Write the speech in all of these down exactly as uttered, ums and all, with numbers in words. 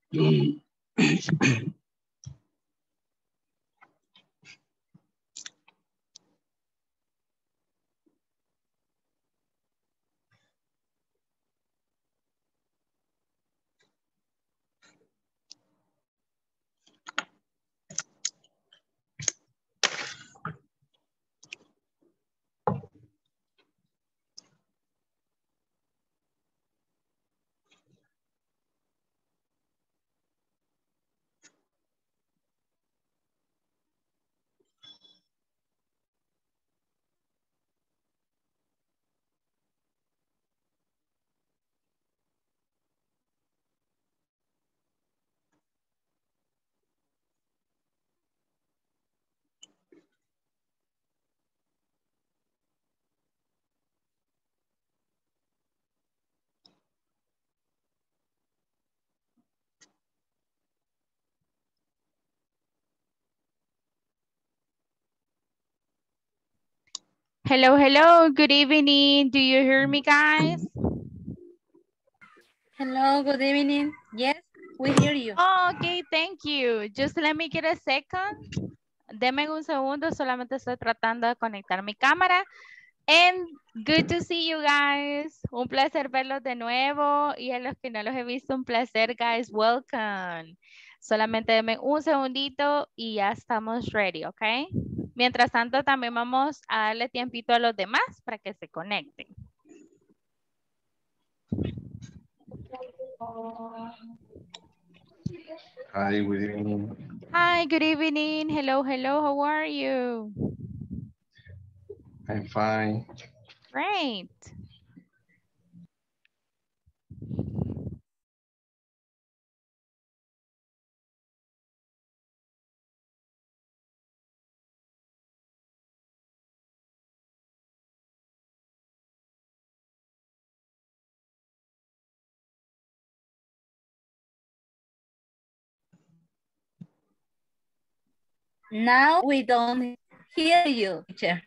Hello, hello, good evening. Do you hear me, guys? Hello, good evening. Yes, we hear you. Oh, okay, thank you. Just let me get a second. Deme un segundo, solamente estoy tratando de conectar mi cámara. And good to see you guys. Un placer verlos de nuevo. Y a los que no los he visto, un placer, guys. Welcome. Solamente deme un segundito y ya estamos ready, ¿ok? Mientras tanto, también vamos a darle tiempito a los demás para que se conecten. Hi, good evening. Hi, good evening. Hello, hello. How are you? I'm fine. Great. Now we don't hear you, teacher.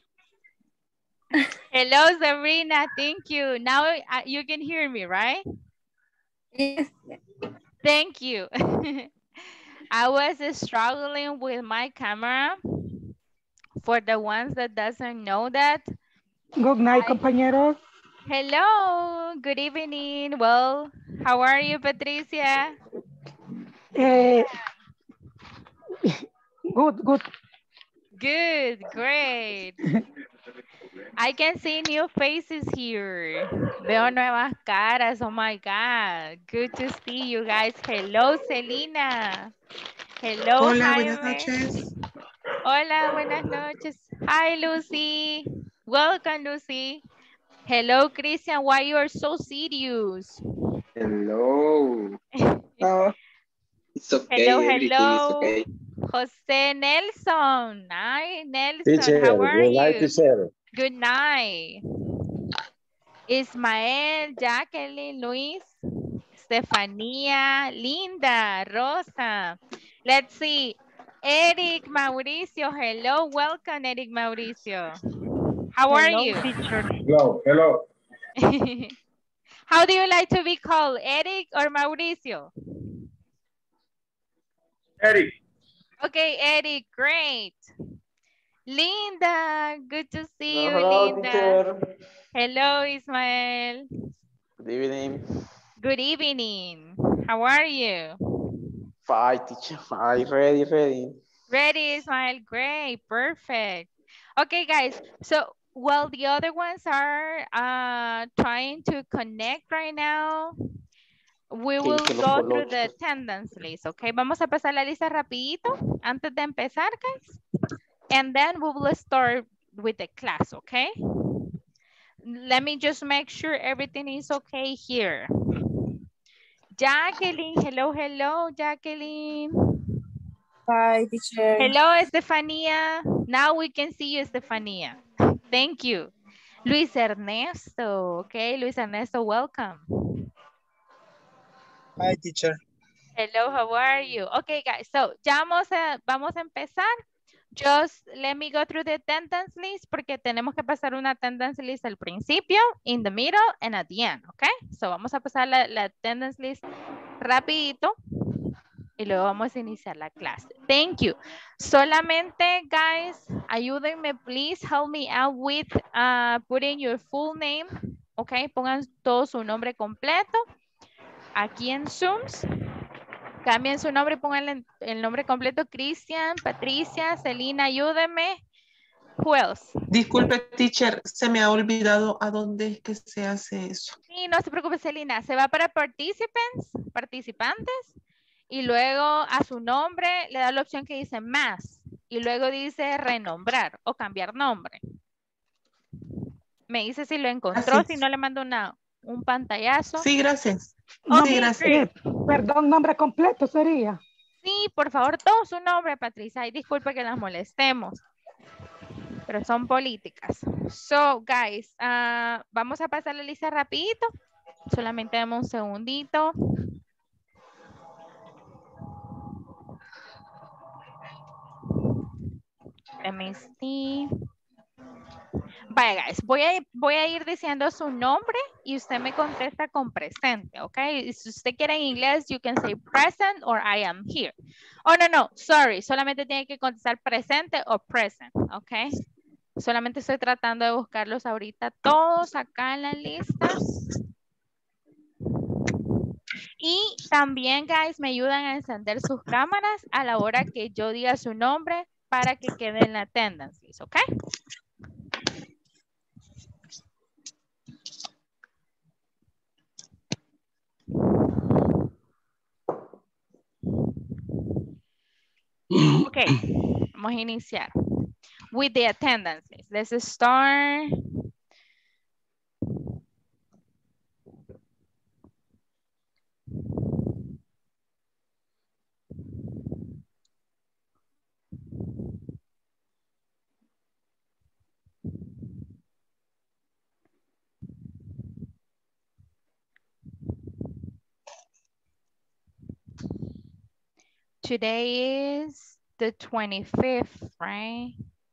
Hello, Sabrina. Thank you. Now uh, you can hear me, right? Yes. Thank you. I was struggling with my camera. For the ones that doesn't know that. Good night, I... compañeros. Hello, good evening. Well, how are you, Patricia? Eh, good, good. Good, great. I can see new faces here. Veo nuevas caras. Oh my God. Good to see you guys. Hello, Selena. Hello, Hola, buenas Jaime. noches. Hola, buenas noches. Hi, Lucy. Welcome, Lucy. Hello, Christian. Why you are so serious? Hello. No, it's Hello, okay. Everything is hello. okay. Jose Nelson. Hi, Nelson. Teacher, How are good night, you? teacher. Good night. Ismael, Jacqueline, Luis, Stefania, Linda, Rosa. Let's see. Eric Mauricio. Hello, welcome, Eric Mauricio. How are Hello, you? teacher. Hello, hello. How do you like to be called, Eric or Mauricio? Eric. Okay, Eric, great. Linda, good to see you, Hello, Linda. teacher. Hello, Ismael. Good evening. Good evening. How are you? Fine, teacher. Fine. Ready, ready. Ready, Ismael. Great, perfect. Okay, guys. So, while the other ones are uh, trying to connect right now, we Que will hice los go through the colochos. attendance list, okay? Vamos a pasar la lista rapidito antes de empezar, guys. And then we will start with the class, okay? Let me just make sure everything is okay here. Jacqueline, hello, hello, Jacqueline. Hi, teacher. Hello, Estefania. Now we can see you, Estefania. Thank you. Luis Ernesto, okay, Luis Ernesto, welcome. Hi, teacher. Hello, how are you? Okay, guys, so ya vamos a, vamos a empezar. Just let me go through the attendance list porque tenemos que pasar una attendance list al principio, in the middle, and at the end, okay? So vamos a pasar la, la attendance list rapidito y luego vamos a iniciar la clase. Thank you. Solamente, guys, ayúdenme, please help me out with uh, putting your full name. Ok, pongan todo su nombre completo. Aquí en Zooms. Cambien su nombre y pongan el, el nombre completo. Cristian, Patricia, Celina, ayúdenme. Who else? Disculpe, teacher, se me ha olvidado a dónde es que se hace eso. Sí, no se preocupe, Celina. Se va para participants, participantes. Y luego a su nombre le da la opción que dice más. Y luego dice renombrar o cambiar nombre. Me dice si lo encontró, Gracias. si no le mando una, un pantallazo. Sí, gracias. No, Sí, gracias. eh, perdón, nombre completo sería. Sí, por favor, todo su nombre, Patricia. Y disculpe que las molestemos. Pero son políticas. So, guys, uh, vamos a pasar la lista rapidito. Solamente dame un segundito. Let me see. Vaya, guys, voy a, voy a ir diciendo su nombre y usted me contesta con presente, ¿ok? Si usted quiere en inglés, you can say present or I am here. Oh, no, no, sorry, solamente tiene que contestar presente o present, ¿ok? Solamente estoy tratando de buscarlos ahorita todos acá en la lista. Y también, guys, me ayudan a encender sus cámaras a la hora que yo diga su nombre para que quede en la attendance list, ¿ok? Ok, vamos a iniciar with the attendance list. Let's start. Today is the twenty-fifth, right?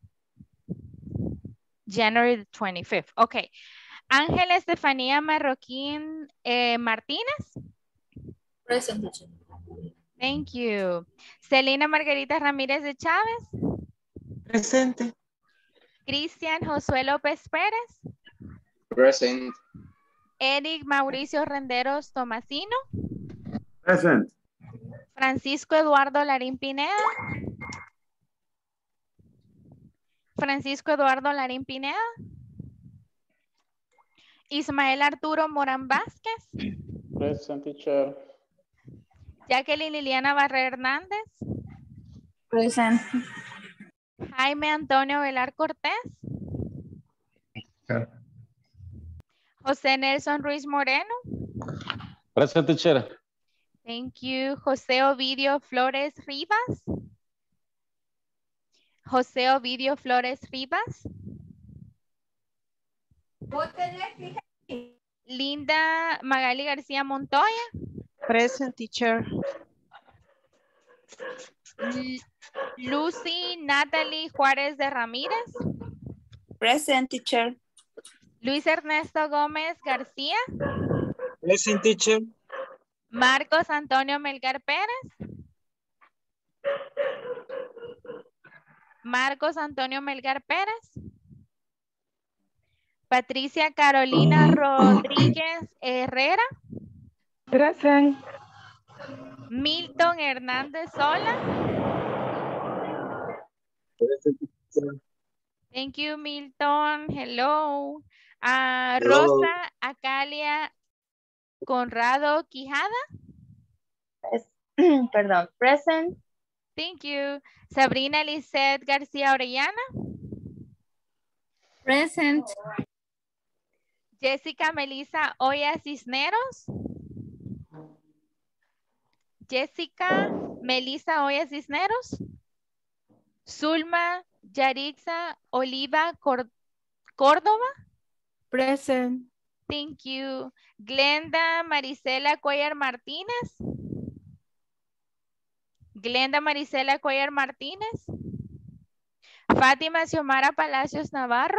January the twenty-fifth. Okay. Ángela Estefanía Marroquín eh, Martínez. Present, teacher. Thank you. Celina Margarita Ramírez de Chávez. Presente. Cristian Josué López Pérez. Present. Eric Mauricio Renderos Tomasino. Present. Francisco Eduardo Larín Pineda. Francisco Eduardo Larín Pineda. Ismael Arturo Morán Vázquez. Present, teacher. Jacqueline Liliana Barrera Hernández. Present. Jaime Antonio Velar Cortés. Here. José Nelson Ruiz Moreno. Present, teacher. Thank you. José Ovidio Flores Rivas. José Ovidio Flores Rivas. Linda Magali García Montoya. Present, teacher. L- Lucy Natalie Juárez de Ramírez. Present, teacher. Luis Ernesto Gómez García. Present, teacher. Marcos Antonio Melgar Pérez. Marcos Antonio Melgar Pérez. Patricia Carolina Rodríguez Herrera. Present. Milton Hernández Sola. Present, teacher. Thank you, Milton. Hello. Ah, Hello. Rosa Acalia Conrado Quijada. Perdón, present. Thank you. Sabrina Lisette García Orellana. Present. Jessica Melissa Oya Cisneros. Jessica Melissa Oya Cisneros. Zulma Yarixa Oliva Cor- Córdoba. Present. Thank you. Glenda Marisela Cuellar Martínez. Glenda Marisela Cuellar Martínez. Fátima Xiomara Palacios Navarro.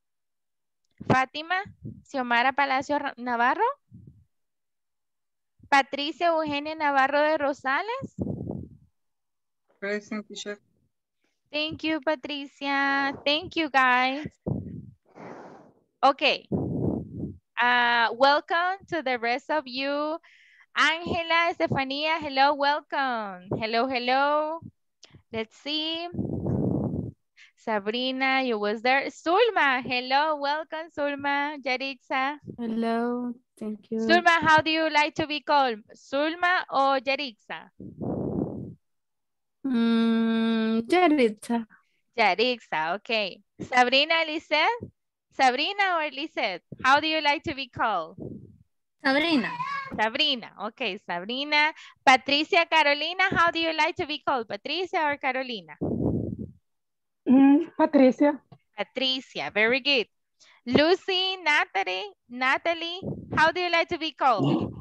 Fátima Xiomara Palacios Ra- Navarro. Patricia Eugenia Navarro de Rosales. Present, teacher. Thank you, Patricia. Thank you, guys. Okay. Uh, welcome to the rest of you. Angela, Estefania, hello, welcome. Hello, hello. Let's see. Sabrina, you was there. Sulma, hello, welcome, Sulma. Yarixa. Hello, thank you. Sulma, how do you like to be called? Sulma or Yarixa? Mm, Yaritza. Yarixa, okay. Sabrina, Lisette? Sabrina or Lisette? How do you like to be called? Sabrina. Sabrina, okay, Sabrina. Patricia, Carolina, how do you like to be called? Patricia or Carolina? Mm, Patricia. Patricia, very good. Lucy, Natalie, Natalie, how do you like to be called?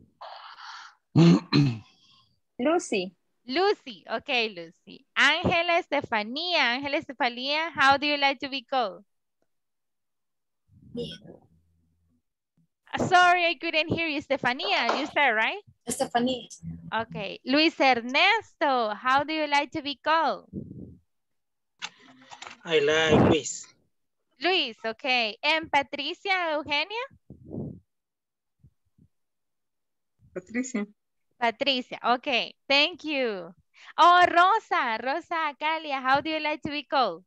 Lucy. Lucy, okay, Lucy. Angela, Estefania, Angela, Estefania, how do you like to be called? Sorry, I couldn't hear you. Estefania, you said, right? Stephanie. Okay. Luis Ernesto, how do you like to be called? I like Luis. Luis, okay. And Patricia Eugenia? Patricia. Patricia, okay. Thank you. Oh, Rosa, Rosa Acalia, how do you like to be called?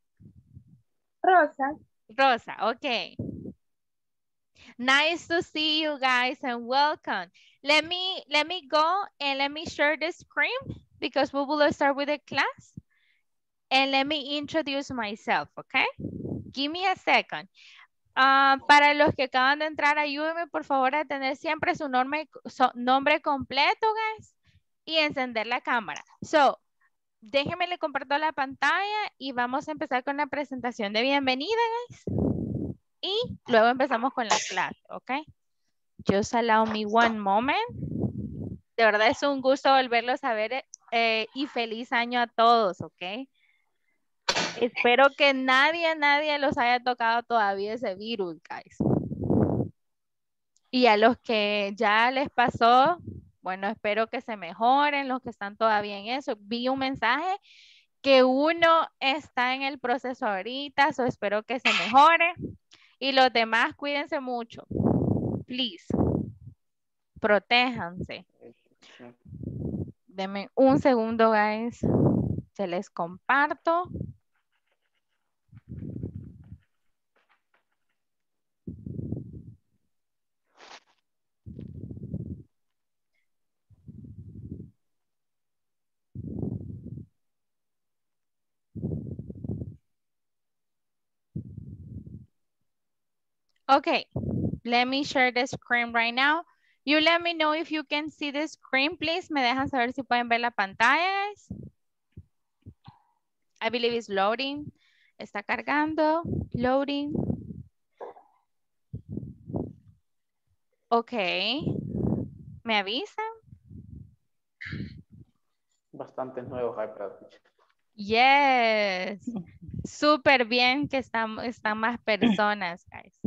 Rosa. Rosa, okay. Nice to see you guys and welcome. Let me let me go and let me share the screen because we will start with the class. And let me introduce myself, okay? Give me a second. Uh, para los que acaban de entrar, ayúdenme por favor a tener siempre su nombre, su nombre completo, guys, y encender la cámara. So, déjenme le comparto la pantalla y vamos a empezar con la presentación de bienvenida, guys. Y luego empezamos con la clase, ¿ok? Just allow me one moment. De verdad es un gusto volverlos a ver eh, y feliz año a todos, ¿ok? Espero que nadie, nadie los haya tocado todavía ese virus, guys. Y a los que ya les pasó, bueno, espero que se mejoren, los que están todavía en eso. Vi un mensaje que uno está en el proceso ahorita, so espero que se mejore. Y los demás, cuídense mucho. Please. Protéjanse. Denme un segundo, guys. Se les comparto. Okay, let me share the screen right now. You let me know if you can see the screen, please. Me dejan saber si pueden ver la pantalla, guys. I believe it's loading. Está cargando. Loading. Okay. ¿Me avisan? Bastante nuevos hay para ti. Yes. Súper bien que están, están más personas, guys.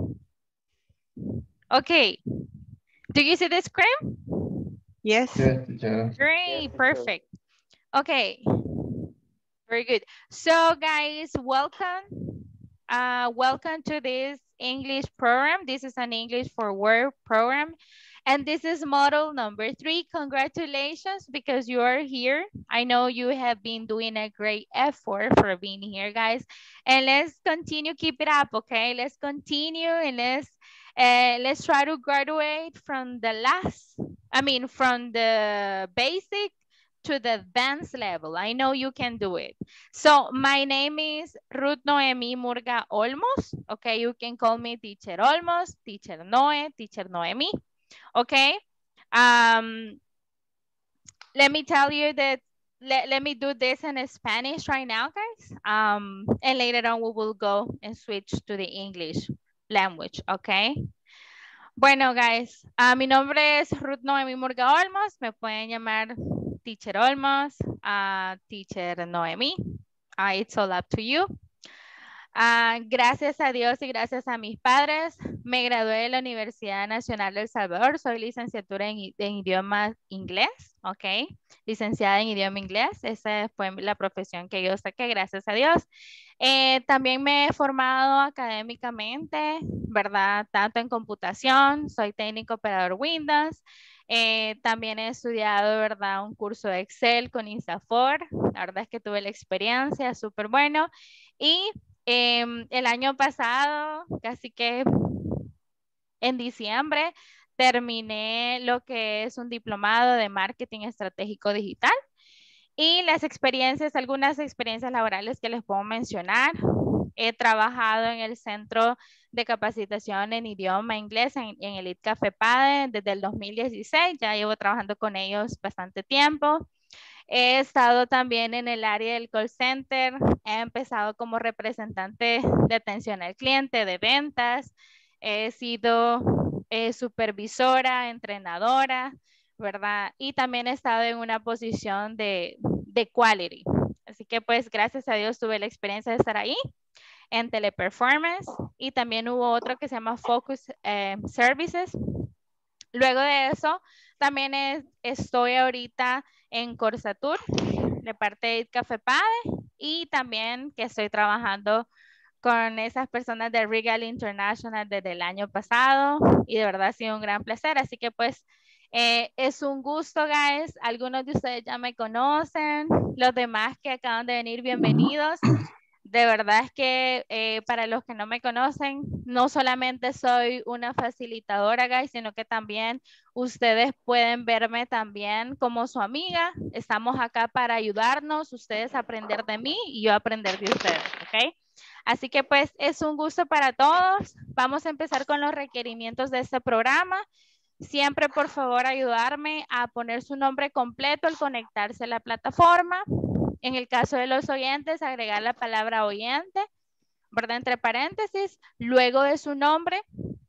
Okay. Do you see the screen? Yes. Yes, teacher. Great, Yes, perfect. Okay. Very good. So guys, welcome. Uh, welcome to this English program. This is an English for Work program. And this is model number three. Congratulations because you are here. I know you have been doing a great effort for being here, guys. And let's continue, keep it up, okay? Let's continue and let's uh, let's try to graduate from the last, I mean, from the basic to the advanced level. I know you can do it. So my name is Ruth Noemi Murga Olmos. Okay, you can call me Teacher Olmos, Teacher Noe, Teacher Noemi. Okay. Um, let me tell you that, let, let me do this in Spanish right now, guys. Um, and later on we will go and switch to the English language, okay? Bueno, guys, uh, mi nombre es Ruth Noemi Murga Olmos. Me pueden llamar Teacher Olmos, uh, Teacher Noemi. Uh, it's all up to you. Uh, gracias a Dios y gracias a mis padres, Me gradué de la Universidad Nacional de El Salvador. Soy licenciatura en, en idioma inglés, ¿ok? Licenciada en idioma inglés. Esa fue la profesión que yo saqué, gracias a Dios. Eh, también me he formado académicamente, ¿verdad? Tanto en computación, soy técnico operador Windows. Eh, también he estudiado, ¿verdad? Un curso de Excel con INSAFOR. La verdad es que tuve la experiencia, súper bueno. Y eh, el año pasado, casi que en diciembre, terminé lo que es un diplomado de marketing estratégico digital. Y las experiencias, algunas experiencias laborales que les puedo mencionar. He trabajado en el Centro de Capacitación en Idioma Inglés en, en el I T Café PADE desde el dos mil dieciséis. Ya llevo trabajando con ellos bastante tiempo. He estado también en el área del call center. He empezado como representante de atención al cliente, de ventas. He sido eh, supervisora, entrenadora, ¿verdad? Y también he estado en una posición de, de quality. Así que pues gracias a Dios tuve la experiencia de estar ahí en Teleperformance y también hubo otro que se llama Focus eh, Services. Luego de eso, también es, estoy ahorita en Corsatur, de parte de Café Pade, y también que estoy trabajando con esas personas de Regal International desde el año pasado, y de verdad ha sido un gran placer. Así que pues eh, es un gusto, guys. Algunos de ustedes ya me conocen, los demás que acaban de venir, bienvenidos. De verdad es que eh, para los que no me conocen, no solamente soy una facilitadora, guys, sino que también ustedes pueden verme también como su amiga. Estamos acá para ayudarnos, ustedes a aprender de mí y yo a aprender de ustedes, ¿ok? Así que pues es un gusto para todos. Vamos a empezar con los requerimientos de este programa. Siempre, por favor, ayudarme a poner su nombre completo al conectarse a la plataforma. En el caso de los oyentes, agregar la palabra oyente, ¿verdad? Entre paréntesis, luego de su nombre.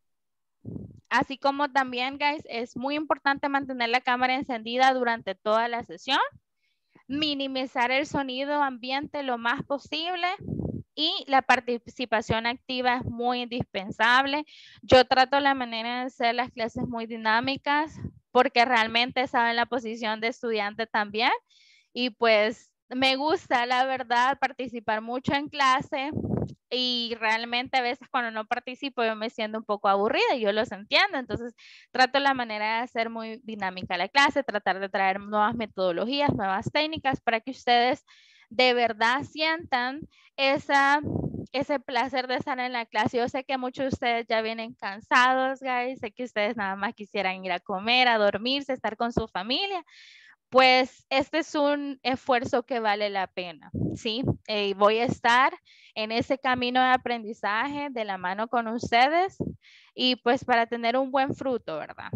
Así como también, guys, es muy importante mantener la cámara encendida durante toda la sesión. Minimizar el sonido ambiente lo más posible. Y la participación activa es muy indispensable. Yo trato la manera de hacer las clases muy dinámicas porque realmente estaba en la posición de estudiante también. Y pues me gusta, la verdad, participar mucho en clase y realmente a veces cuando no participo yo me siento un poco aburrida y yo los entiendo. Entonces trato la manera de hacer muy dinámica la clase, tratar de traer nuevas metodologías, nuevas técnicas para que ustedes de verdad sientan esa, ese placer de estar en la clase. Yo sé que muchos de ustedes ya vienen cansados, guys. Sé que ustedes nada más quisieran ir a comer, a dormirse, estar con su familia. Pues este es un esfuerzo que vale la pena, ¿sí? Eh, voy a estar en ese camino de aprendizaje de la mano con ustedes y pues para tener un buen fruto, ¿verdad?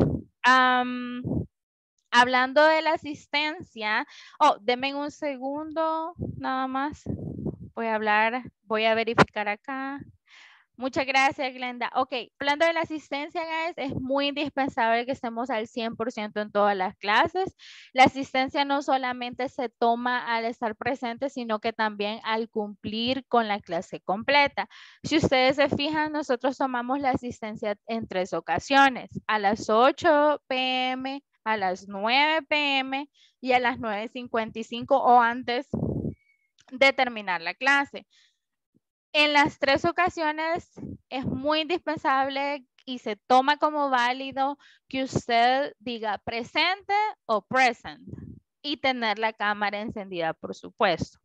Um, hablando de la asistencia, oh, denme un segundo nada más. Voy a hablar, voy a verificar acá. Muchas gracias, Glenda. Ok, hablando de la asistencia, guys, es muy indispensable que estemos al cien por ciento en todas las clases. La asistencia no solamente se toma al estar presente, sino que también al cumplir con la clase completa. Si ustedes se fijan, nosotros tomamos la asistencia en tres ocasiones, a las ocho p m, a las nueve p m y a las nueve cincuenta y cinco o antes de terminar la clase. En las tres ocasiones es muy indispensable y se toma como válido que usted diga presente o present y tener la cámara encendida, por supuesto.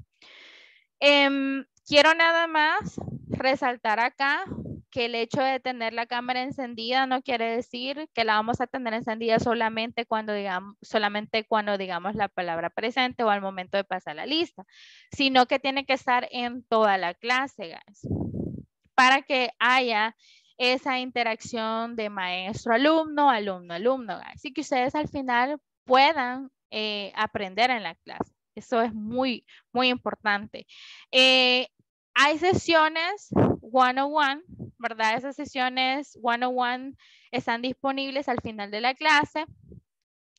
Eh, quiero nada más resaltar acá que el hecho de tener la cámara encendida no quiere decir que la vamos a tener encendida solamente cuando digamos, solamente cuando digamos la palabra presente o al momento de pasar la lista, sino que tiene que estar en toda la clase, guys, para que haya esa interacción de maestro-alumno, alumno-alumno, así que ustedes al final puedan eh, aprender en la clase. Eso es muy, muy importante. Eh, hay sesiones one-on-one, ¿verdad? Esas sesiones one-on-one están disponibles al final de la clase.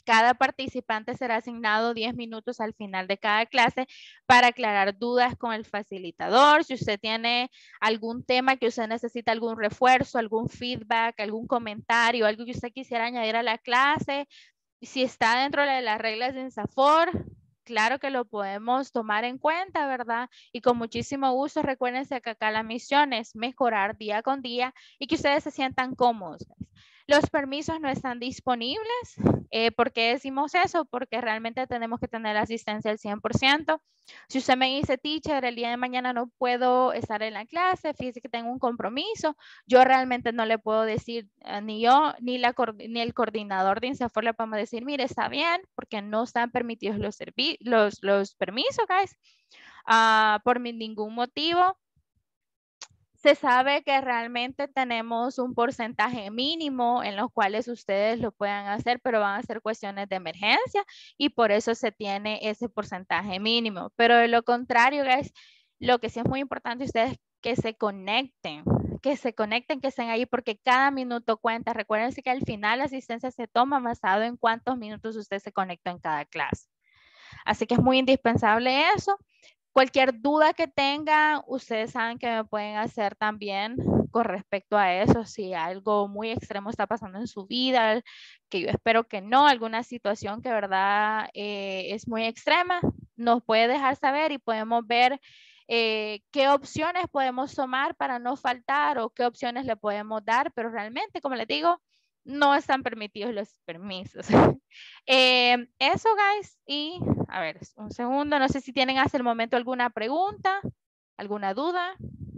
Cada participante será asignado diez minutos al final de cada clase para aclarar dudas con el facilitador. Si usted tiene algún tema que usted necesita algún refuerzo, algún feedback, algún comentario, algo que usted quisiera añadir a la clase, si está dentro de las reglas de INSAFOR, claro que lo podemos tomar en cuenta, ¿verdad? Y con muchísimo gusto, recuérdense que acá la misión es mejorar día con día y que ustedes se sientan cómodos. Los permisos no están disponibles. Eh, ¿Por qué decimos eso? Porque realmente tenemos que tener asistencia al cien por ciento. Si usted me dice, teacher, el día de mañana no puedo estar en la clase, fíjese que tengo un compromiso, yo realmente no le puedo decir, uh, ni yo, ni, la, ni el coordinador de INSAFOR le podemos decir, mire, está bien, porque no están permitidos los, los, los permisos, guys, uh, por ningún motivo. Se sabe que realmente tenemos un porcentaje mínimo en los cuales ustedes lo puedan hacer, pero van a ser cuestiones de emergencia y por eso se tiene ese porcentaje mínimo. Pero de lo contrario, guys, lo que sí es muy importante ustedes que se conecten, que se conecten, que estén ahí porque cada minuto cuenta. Recuérdense que al final la asistencia se toma basado en cuántos minutos usted se conectó en cada clase. Así que es muy indispensable eso. Cualquier duda que tengan, ustedes saben que me pueden hacer también con respecto a eso. Si algo muy extremo está pasando en su vida, que yo espero que no, alguna situación que de verdad eh, es muy extrema, nos puede dejar saber y podemos ver eh, qué opciones podemos tomar para no faltar o qué opciones le podemos dar. Pero realmente, como les digo, no están permitidos los permisos. eh, eso, guys. Y, a ver, un segundo. No sé si tienen hasta el momento alguna pregunta, alguna duda.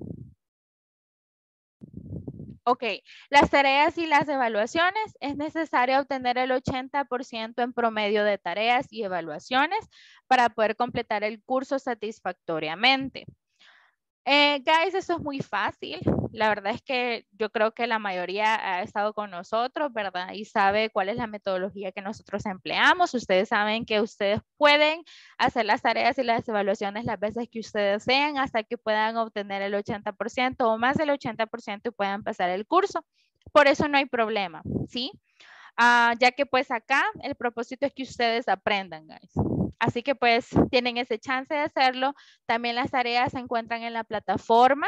Ok, las tareas y las evaluaciones. Es necesario obtener el ochenta por ciento en promedio de tareas y evaluaciones para poder completar el curso satisfactoriamente. Eh, guys, eso es muy fácil. La verdad es que yo creo que la mayoría ha estado con nosotros, ¿verdad? Y sabe cuál es la metodología que nosotros empleamos. Ustedes saben que ustedes pueden hacer las tareas y las evaluaciones las veces que ustedes desean hasta que puedan obtener el ochenta por ciento o más del ochenta por ciento y puedan pasar el curso. Por eso no hay problema, ¿sí? Uh, ya que pues acá el propósito es que ustedes aprendan, guys. Así que pues tienen ese chance de hacerlo. También las tareas se encuentran en la plataforma.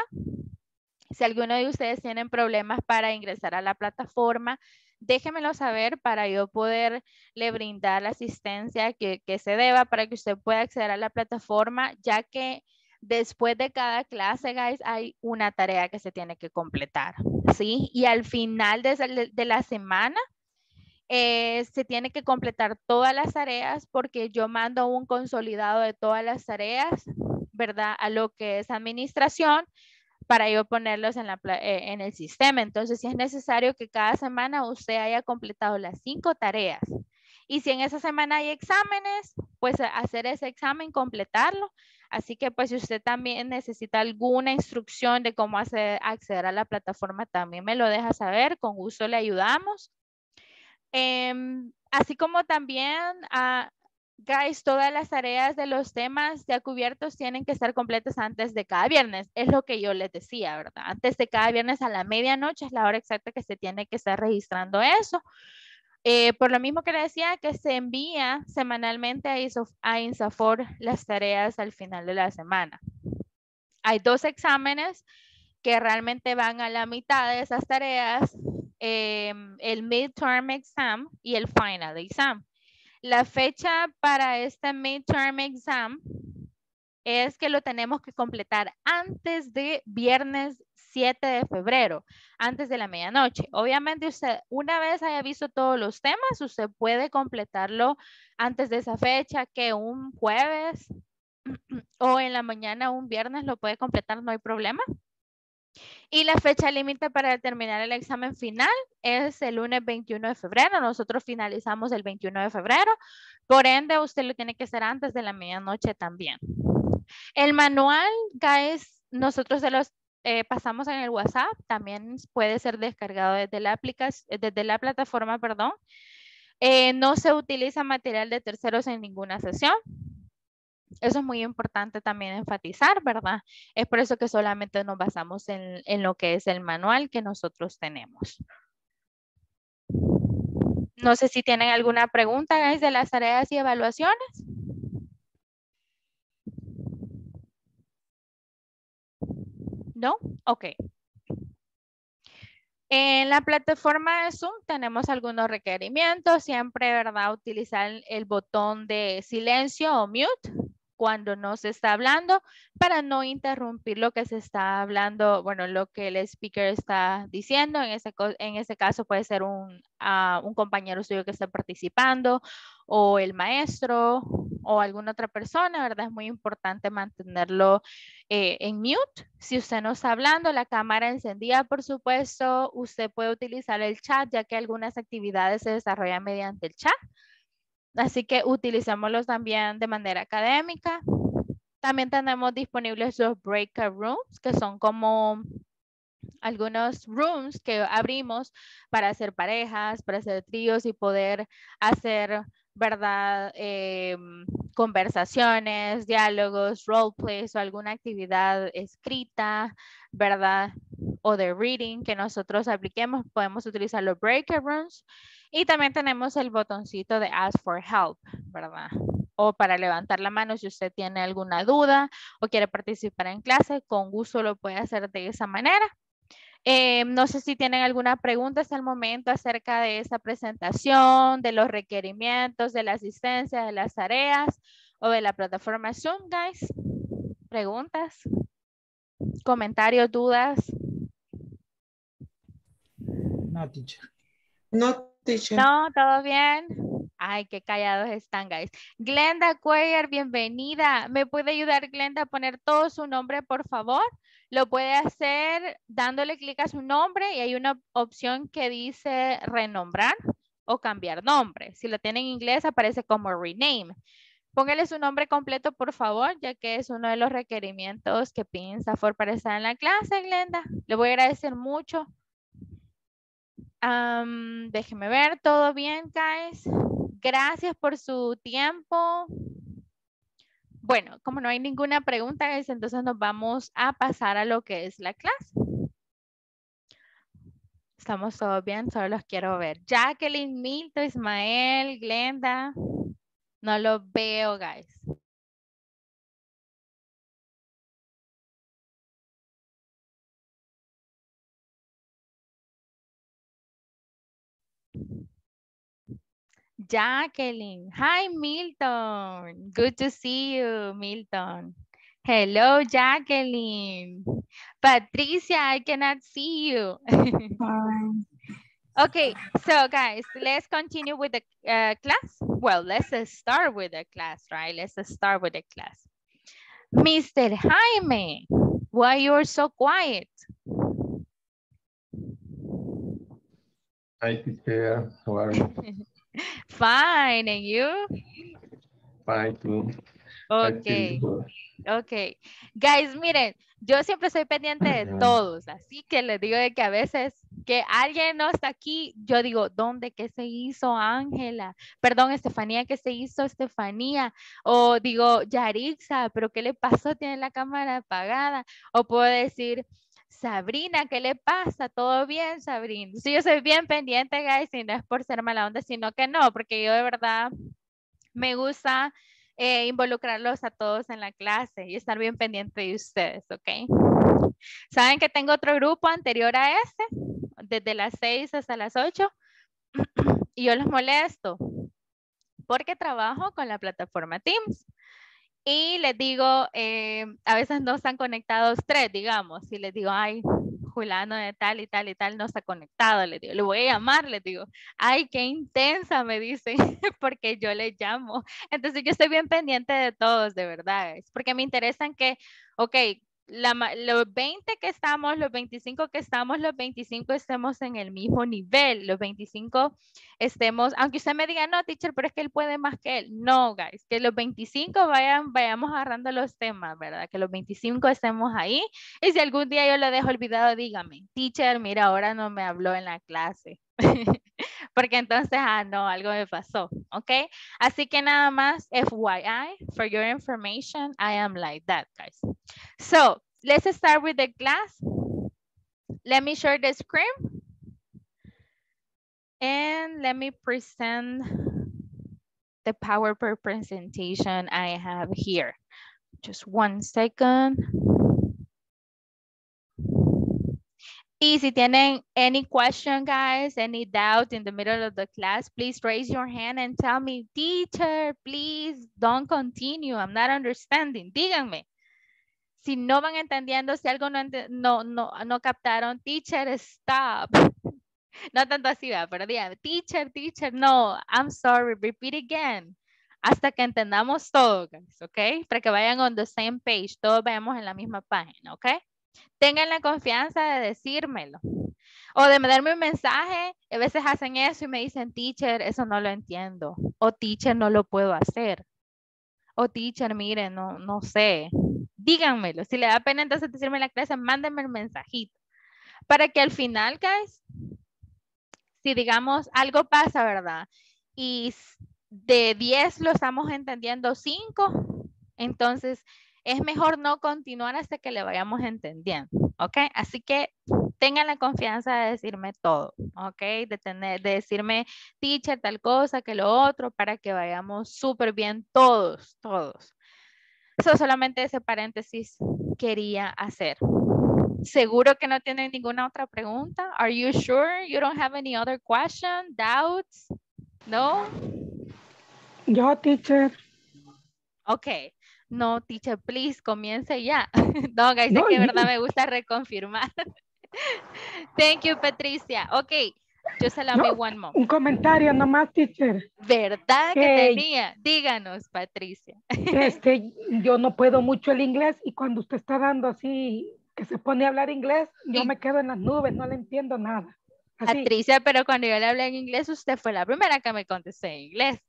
Si alguno de ustedes tienen problemas para ingresar a la plataforma, déjenmelo saber para yo poderle brindar la asistencia que, que se deba para que usted pueda acceder a la plataforma, ya que después de cada clase, guys, hay una tarea que se tiene que completar, ¿sí? Y al final de, de la semana, Eh, se tiene que completar todas las tareas porque yo mando un consolidado de todas las tareas, ¿verdad? A lo que es administración para yo ponerlos en, la, eh, en el sistema. Entonces, si es necesario que cada semana usted haya completado las cinco tareas. Y si en esa semana hay exámenes, pues hacer ese examen, completarlo. Así que pues si usted también necesita alguna instrucción de cómo hacer, acceder a la plataforma, también me lo deja saber. Con gusto le ayudamos. Eh, así como también, uh, guys, todas las tareas de los temas ya cubiertos tienen que estar completas antes de cada viernes. Es lo que yo les decía, ¿verdad? Antes de cada viernes a la medianoche es la hora exacta que se tiene que estar registrando eso. Eh, por lo mismo que le decía, que se envía semanalmente a, ISO, a INSAFOR las tareas al final de la semana. Hay dos exámenes que realmente van a la mitad de esas tareas. Eh, el midterm exam y el final exam. La fecha para este midterm exam es que lo tenemos que completar antes de viernes siete de febrero, antes de la medianoche. Obviamente usted, una vez haya visto todos los temas, usted puede completarlo antes de esa fecha, que un jueves o en la mañana un viernes lo puede completar, no hay problema. Y la fecha límite para terminar el examen final es el lunes veintiuno de febrero. Nosotros finalizamos el veintiuno de febrero. Por ende, usted lo tiene que hacer antes de la medianoche también. El manual, guys, nosotros se los eh, pasamos en el WhatsApp. También puede ser descargado desde la, aplicación, desde la plataforma, perdón. Eh, no se utiliza material de terceros en ninguna sesión. Eso es muy importante también enfatizar, ¿verdad? Es por eso que solamente nos basamos en, en lo que es el manual que nosotros tenemos. No sé si tienen alguna pregunta, guys, de las tareas y evaluaciones. ¿No? Ok. En la plataforma de Zoom tenemos algunos requerimientos. Siempre, ¿verdad? Utilizar el botón de silencio o mute cuando no se está hablando para no interrumpir lo que se está hablando, bueno, lo que el speaker está diciendo. En ese, en ese caso puede ser un, uh, un compañero suyo que esté participando o el maestro o alguna otra persona, ¿verdad? Es muy importante mantenerlo eh, en mute. Si usted no está hablando, la cámara encendida, por supuesto, usted puede utilizar el chat, ya que algunas actividades se desarrollan mediante el chat. Así que utilicémoslos también de manera académica. También tenemos disponibles los breakout rooms, que son como algunos rooms que abrimos para hacer parejas, para hacer tríos y poder hacer, ¿verdad? Eh, conversaciones, diálogos, roleplays o alguna actividad escrita, ¿verdad? O de reading que nosotros apliquemos. Podemos utilizar los breakout rooms. Y también tenemos el botoncito de Ask for Help, ¿verdad? O para levantar la mano si usted tiene alguna duda o quiere participar en clase, con gusto lo puede hacer de esa manera. Eh, no sé si tienen alguna pregunta hasta el momento acerca de esa presentación, de los requerimientos, de la asistencia, de las tareas o de la plataforma Zoom, guys. ¿Preguntas? ¿Comentarios, dudas? No, teacher. No, teacher. No, ¿todo bien? Ay, qué callados están, guys. Glenda Cuellar, bienvenida. ¿Me puede ayudar, Glenda, a poner todo su nombre, por favor? Lo puede hacer dándole clic a su nombre y hay una opción que dice renombrar o cambiar nombre. Si lo tiene en inglés, aparece como rename. Póngale su nombre completo, por favor, ya que es uno de los requerimientos que piden Safor para estar en la clase, Glenda. Le voy a agradecer mucho. Um, déjeme ver, ¿todo bien, guys? Gracias por su tiempo. Bueno, como no hay ninguna pregunta, guys, entonces nos vamos a pasar a lo que es la clase. Estamos todos bien, solo los quiero ver. Jacqueline, Milton, Ismael, Glenda. No los veo, guys. Jacqueline. Hi, Milton. Good to see you, Milton. Hello, Jacqueline. Patricia, I cannot see you. Okay, so guys, let's continue with the uh, class. Well, let's uh, start with the class, right? Let's uh, start with the class. Mister Jaime, why you're so quiet? Hi, teacher. How are you? Fine, and you? Fine, too. Okay. Ok. Guys, miren, yo siempre soy pendiente de todos, así que les digo de que a veces que alguien no está aquí, yo digo, ¿dónde? ¿Qué se hizo Ángela? Perdón, Estefanía, ¿qué se hizo Estefanía? O digo, Yarixa, ¿pero qué le pasó? Tiene la cámara apagada. O puedo decir, Sabrina, ¿qué le pasa? ¿Todo bien, Sabrina? Sí, yo soy bien pendiente, guys, y no es por ser mala onda, sino que no, porque yo de verdad me gusta eh, involucrarlos a todos en la clase y estar bien pendiente de ustedes, ¿ok? Saben que tengo otro grupo anterior a este, desde las seis hasta las ocho, y yo los molesto porque trabajo con la plataforma Teams. Y les digo, eh, a veces no están conectados tres, digamos, y les digo, ay, Julano de tal y tal y tal no está conectado, les digo, le voy a llamar, les digo, ay, qué intensa, me dicen, porque yo les llamo. Entonces yo estoy bien pendiente de todos, de verdad, porque me interesan que, ok, la, los veinte que estamos, los veinticinco que estamos, los veinticinco estemos en el mismo nivel, los veinticinco estemos, aunque usted me diga, no, teacher, pero es que él puede más que él. No, guys, que los veinticinco vayan, vayamos agarrando los temas, ¿verdad? Que los veinticinco estemos ahí. Y si algún día yo lo dejo olvidado, dígame, teacher, mira, ahora no me habló en la clase. Porque entonces, ah, no, algo me pasó, ¿ok? Así que nada más, F Y I, for your information, I am like that, guys. So, let's start with the class. Let me share the screen. And let me present the PowerPoint presentation I have here. Just one second. Y si tienen any question, guys, any doubt in the middle of the class, please raise your hand and tell me, teacher, please don't continue. I'm not understanding. Díganme. Si no van entendiendo, si algo no, no, no, no captaron, teacher, stop. No tanto así, ¿verdad? Pero díganme, teacher, teacher, no, I'm sorry, repeat again. Hasta que entendamos todo, guys, ¿ok? Para que vayan on the same page, todos vayamos en la misma página, ¿ok? Tengan la confianza de decírmelo. O de darme un mensaje, a veces hacen eso y me dicen, teacher, eso no lo entiendo. O teacher, no lo puedo hacer. O teacher, mire, no, no sé. Díganmelo. Si le da pena entonces decirme en la clase, mándenme el mensajito. Para que al final, guys, si digamos algo pasa, ¿verdad? Y de diez lo estamos entendiendo cinco, entonces es mejor no continuar hasta que le vayamos entendiendo, ¿ok? Así que tengan la confianza de decirme todo, ¿ok? De, tener, de decirme, teacher, tal cosa, que lo otro, para que vayamos súper bien todos, todos. Eso solamente ese paréntesis quería hacer. ¿Seguro que no tienen ninguna otra pregunta? Are you sure you don't have any other question, doubts? No? Yo, teacher. Ok. No, teacher, please, comience ya. No, guys, No, es que de y- verdad me gusta reconfirmar. Thank you, Patricia. Ok, just allow No, me one moment. un comentario nomás, teacher. ¿Verdad que Que- tenía? Díganos, Patricia. Este, yo no puedo mucho el inglés y cuando usted está dando así, que se pone a hablar inglés, yo Sí. me quedo en las nubes, no le entiendo nada. Así, Patricia, pero cuando yo le hablé en inglés, usted fue la primera que me contestó en inglés.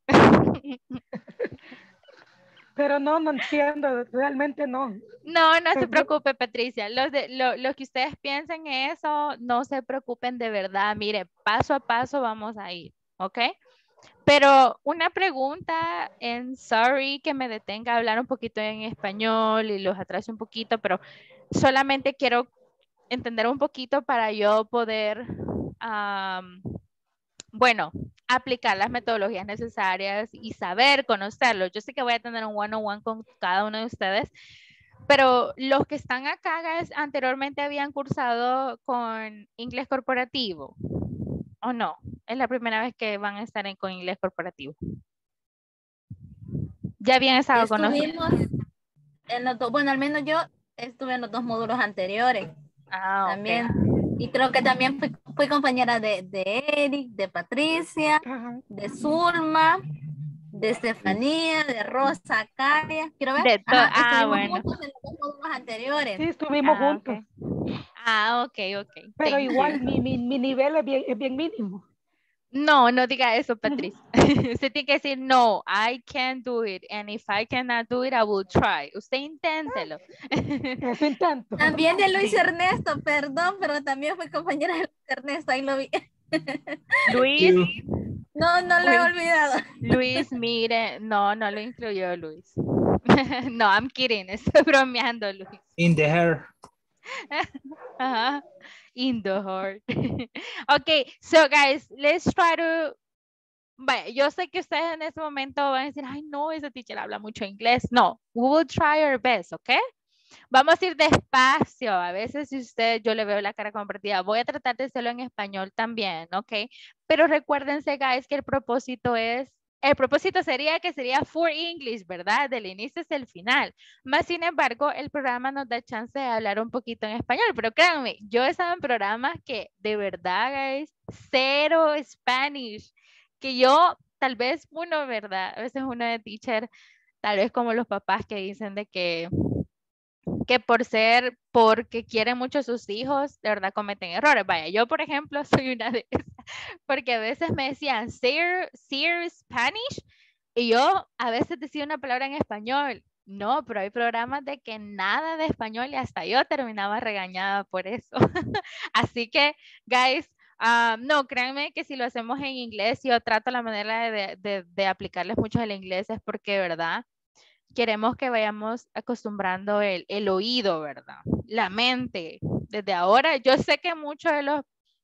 pero no, no entiendo, realmente no. No, no se Pero- preocupe, Patricia. Los de, lo, lo que ustedes piensen en eso, no se preocupen de verdad. Mire, paso a paso vamos a ir, ¿ok? Pero una pregunta, en sorry que me detenga a hablar un poquito en español y los atrase un poquito, pero solamente quiero entender un poquito para yo poder, um, bueno, aplicar las metodologías necesarias y saber conocerlo. Yo sé que voy a tener un one-on-one con cada uno de ustedes, pero los que están acá, guys, anteriormente habían cursado con inglés corporativo, ¿o no? Es la primera vez que van a estar en, con inglés corporativo. Ya habían estado con nosotros. Estuvimos en los dos, bueno, al menos yo estuve en los dos módulos anteriores Ah, ok. también. Y creo que también fui, fui compañera de, de Eric, de Patricia, Ajá. de Zulma, de Estefanía, de Rosa, Caria. Quiero ver. De to- Ajá, ah, estuvimos bueno. juntos en los dos módulos anteriores. Sí, estuvimos Ah, juntos, ok. Ah, ok, ok. pero Thank igual you. mi, mi, mi nivel es bien, es bien mínimo. No, no diga eso, Patricia. Usted tiene que decir, no, I can't do it. And if I cannot do it, I will try. Usted inténtelo. Eso intento. También de Luis Sí. Ernesto, perdón, pero también fui compañera de Luis Ernesto, ahí lo vi. Luis, No, no lo he Luis. olvidado. Luis, mire, no, no lo incluyó Luis. No, I'm kidding, estoy bromeando, Luis. In the hair. Ajá. In the heart. Okay, so guys, let's try to. Vaya, yo sé que ustedes en este momento van a decir, ay, no, esa teacher habla mucho inglés. No, we will try our best, ¿ok? Vamos a ir despacio. A veces si usted, yo le veo la cara compartida, voy a tratar de hacerlo en español también, ¿ok? Pero recuérdense, guys, que el propósito es, el propósito sería que sería for English, ¿verdad? Del inicio hasta el final. Más sin embargo, el programa nos da chance de hablar un poquito en español. Pero créanme, yo he estado en programas que de verdad, guys, cero Spanish. Que yo, tal vez uno, ¿verdad? A veces uno de teacher, tal vez como los papás que dicen de que que por ser, porque quieren mucho a sus hijos, de verdad cometen errores. Vaya, yo por ejemplo soy una de esas, porque a veces me decían, say, say Spanish, y yo a veces decía una palabra en español. No, pero hay programas de que nada de español y hasta yo terminaba regañada por eso. Así que, guys, um, no, créanme que si lo hacemos en inglés, yo trato la manera de, de, de aplicarles mucho el inglés, es porque, de verdad, queremos que vayamos acostumbrando el, el oído, ¿verdad? La mente. Desde ahora, yo sé que muchos de los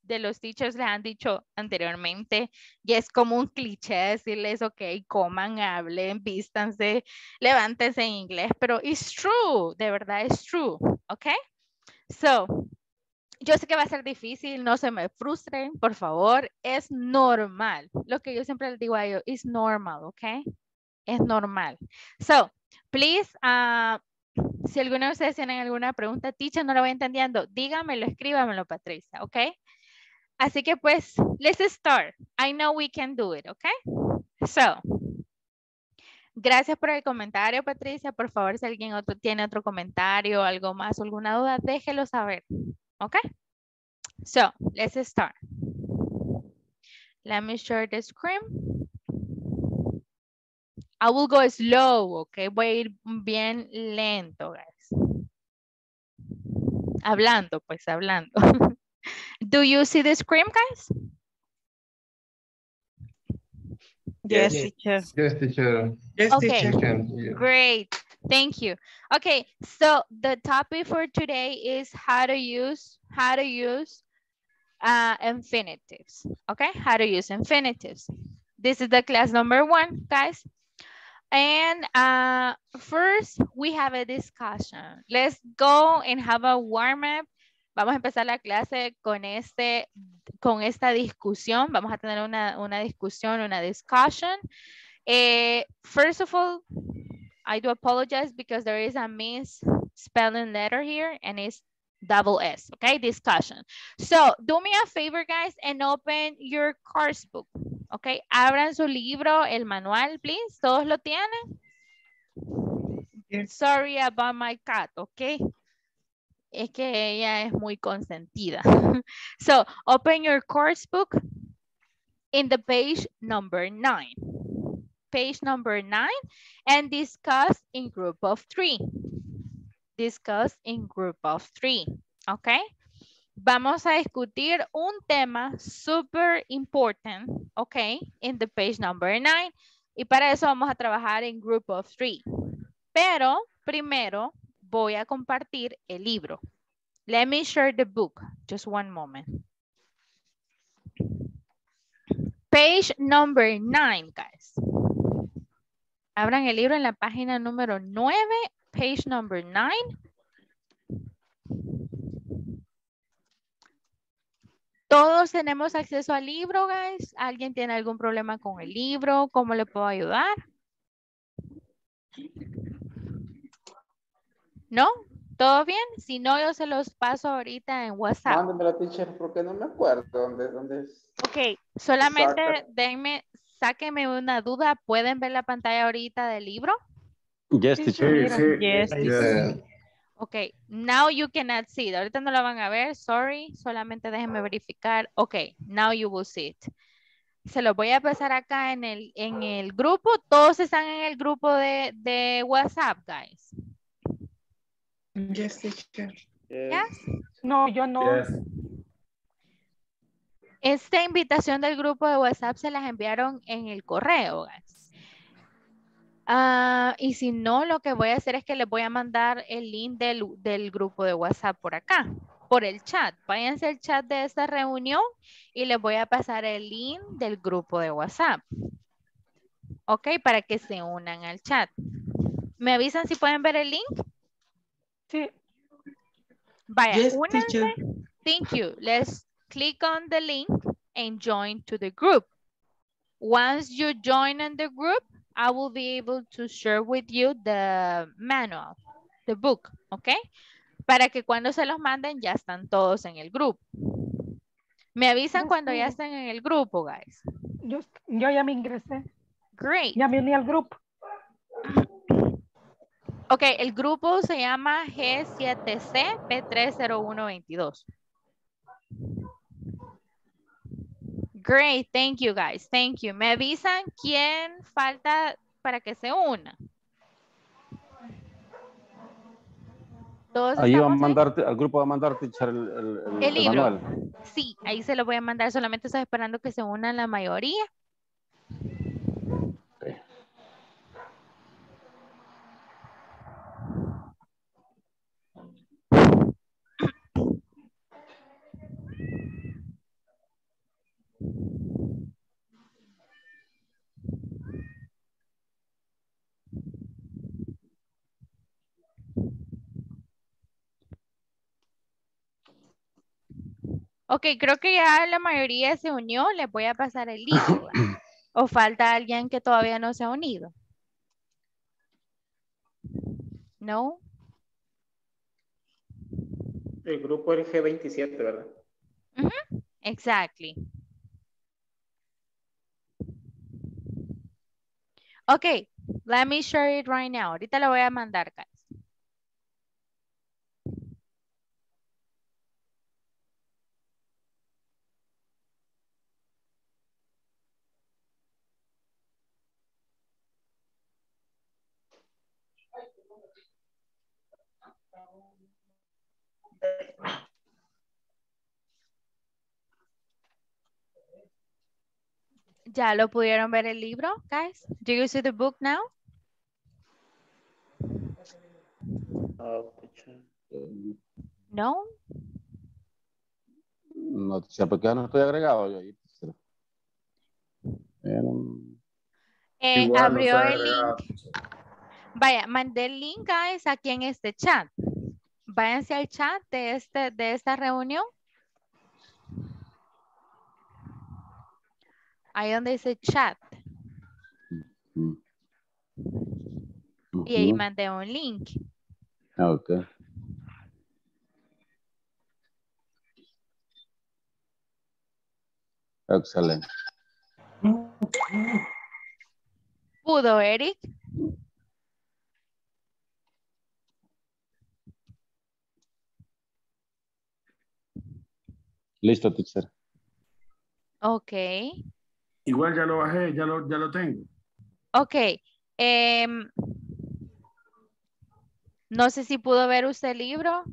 de los teachers les han dicho anteriormente y es como un cliché decirles, ok, coman, hablen, vístanse, levántense en inglés, pero it's true, de verdad es true, ok? So, yo sé que va a ser difícil, no se me frustren, por favor, es normal. Lo que yo siempre les digo a ellos, es normal, ok? Es normal. So, please, uh, si alguno de ustedes tienen alguna pregunta, teacher, no lo voy entendiendo, dígamelo, escríbamelo, Patricia, ¿ok? Así que pues, let's start. I know we can do it, ¿ok? So, gracias por el comentario, Patricia. Por favor, si alguien otro tiene otro comentario, algo más, alguna duda, déjelo saber, ¿ok? So, let's start. Let me share the screen. I will go slow, okay? Voy a ir bien lento, guys. Hablando, pues, hablando. Do you see the screen, guys? Yes, Yes. teacher. Yes, teacher. Yes, Okay. You teacher. can. Yeah. Great, thank you. Okay, so the topic for today is how to use, how to use uh, infinitives, okay? How to use infinitives. This is the class number one, guys. And uh, first, we have a discussion. Let's go and have a warm-up. Vamos a empezar la clase con, este, con esta discusión. Vamos a tener una, una discusión, una discussion. Eh, first of all, I do apologize because there is a misspelling letter here and it's double S, okay? Discussion. So, do me a favor, guys, and open your course book, okay? Abran su libro, el manual, please. ¿Todos lo tienen? Yes. Sorry about my cat, okay? Es que ella es muy consentida. So, open your course book in the page number nine. Page number nine and discuss in group of three. Discuss in group of three, ¿ok? Vamos a discutir un tema super important, ¿ok? In the page number nine. Y para eso vamos a trabajar en group of three. Pero primero voy a compartir el libro. Let me share the book. Just one moment. Page number nine, guys. Abran el libro en la página número nueve, page number nine. Todos tenemos acceso al libro, guys. ¿Alguien tiene algún problema con el libro? ¿Cómo le puedo ayudar? ¿No? ¿Todo bien? Si no, yo se los paso ahorita en WhatsApp. Mándemela, teacher, porque no me acuerdo dónde, dónde es. Ok, solamente Saca. denme, sáquenme una duda. ¿Pueden ver la pantalla ahorita del libro? Yes, Sí, teacher. sí, mira. Yes, Yeah. Ok, now you cannot see it. Ahorita no la van a ver, sorry. Solamente déjenme verificar. Ok, now you will see it. Se los voy a pasar acá en el, en el grupo. Todos están en el grupo de, de WhatsApp, guys. Yes, teacher. Yes. No, yo no. Yes. Esta invitación del grupo de WhatsApp se las enviaron en el correo, guys. Ah, y si no, lo que voy a hacer es que les voy a mandar el link del, del grupo de WhatsApp por acá, por el chat. Váyanse al chat de esta reunión y les voy a pasar el link del grupo de WhatsApp. Ok, para que se unan al chat. ¿Me avisan si pueden ver el link? Sí. Vaya, Yes, únanse. teacher. Thank you. Let's click on the link and join to the group. Once you join in the group, I will be able to share with you the manual, the book, ¿ok? Para que cuando se los manden ya están todos en el grupo. Me avisan Ya cuando ya estuvo. estén en el grupo, guys. Yo, yo ya me ingresé. Great. Ya me uní al grupo. Ok, el grupo se llama G siete C P tres cero uno veintidós. Great, thank you guys, thank you. Me avisan quién falta para que se una. ¿Todos Ahí va a estamos ahí? mandarte, al grupo va a mandar, teacher, el, el, el- El el libro. manual. Sí, ahí se lo voy a mandar, solamente estoy esperando que se unan la mayoría. Ok. Ok, creo que ya la mayoría se unió. Les voy a pasar el libro. ¿O falta alguien que todavía no se ha unido? ¿No? El grupo es el G veintisiete, ¿verdad? Uh-huh. Exactly. Ok, let me share it right now. Ahorita lo voy a mandar, guys. ¿Ya lo pudieron ver el libro, guys? Do you see the book now? Oh, teacher. No? No, teacher, porque ya no estoy agregado yo ahí, teacher. Pero, Eh, Igual no abrió está el agregado. link. Vaya, mandé el link, guys, aquí en este chat. Váyanse al chat de, este, de esta reunión. Ahí donde dice chat. mm, Y ahí ujú. mandé un link. Ok. Excelente. ¿Pudo, Eric? Listo, teacher. Ok. Igual ya lo bajé, ya lo, ya lo tengo. Ok. em, no sé si pudo ver usted el libro.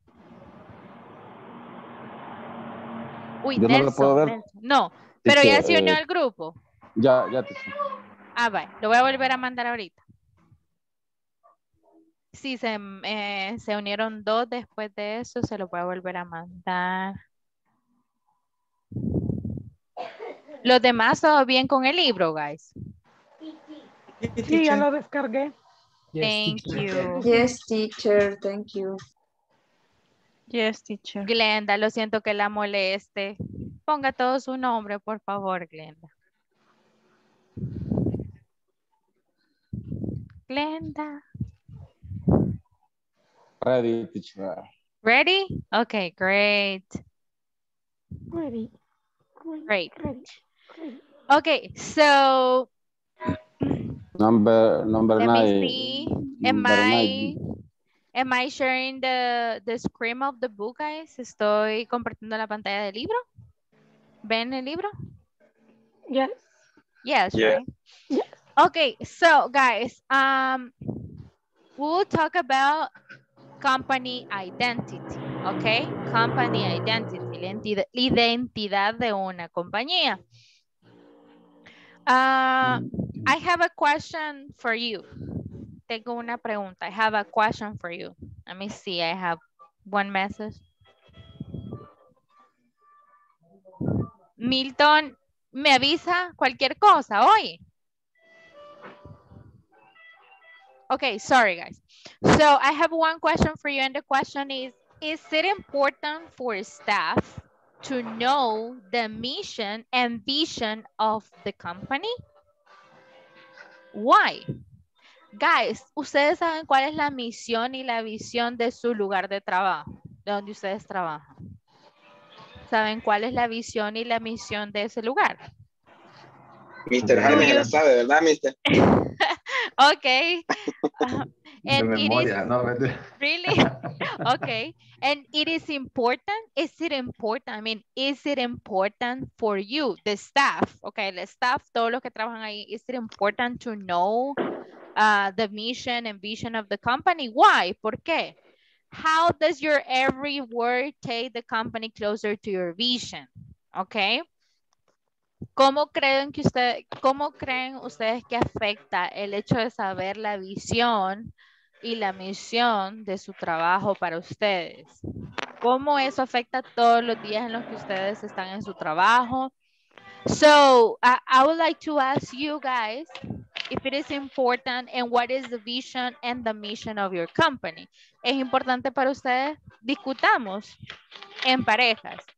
Uy, Yo no lo Nelson. puedo ver. Nelson. No, pero Teacher, ya se unió eh, al grupo. ya, ya, teacher. Ah, vale. Lo voy a volver a mandar ahorita. Sí, se, eh, se unieron dos después de eso. Se lo voy a volver a mandar. Los demás, ¿todo bien con el libro, guys? Sí, ya lo descargué. Thank you. Yes, teacher, thank you. Yes, teacher. Glenda, lo siento que la moleste. Ponga todo su nombre, por favor, Glenda. Glenda. Ready, teacher. Ready? Okay, great. Ready. Great. Ready. Ready. Okay, so Number, number let nine. me see. Am Number I nine. am I sharing the, the screen of the book, guys? Estoy compartiendo la pantalla del libro. ¿Ven el libro? Yes. Yes, Yeah. right? Okay, so guys, um, we'll talk about company identity, okay? Company identity, la entidad, identidad de una compañía. Uh, I have a question for you. Tengo una pregunta. I have a question for you. Let me see, I have one message. Milton, me avisa cualquier cosa hoy. Okay, sorry guys. So I have one question for you and the question is, is it important for staff to know the mission and vision of the company? Why? Guys, ¿ustedes saben cuál es la misión y la visión de su lugar de trabajo? De donde ustedes trabajan. ¿Saben cuál es la visión y la misión de ese lugar? mister Jaime se la sabe, ¿verdad, mister? Okay. Uh, De and it is memoria, no, vete. really okay. And it is important. Is it important? I mean, is it important for you, the staff? Okay, the staff, todos los que trabajan ahí. Is it important to know uh, the mission and vision of the company? Why? ¿Por qué? How does your every word take the company closer to your vision? Okay. ¿Cómo creen que usted, cómo creen ustedes que afecta el hecho de saber la visión y la misión de su trabajo para ustedes? ¿Cómo eso afecta todos los días en los que ustedes están en su trabajo? So, uh, I would like to ask you guys if it is important and what is the vision and the mission of your company. ¿Es importante para ustedes? Discutamos en parejas.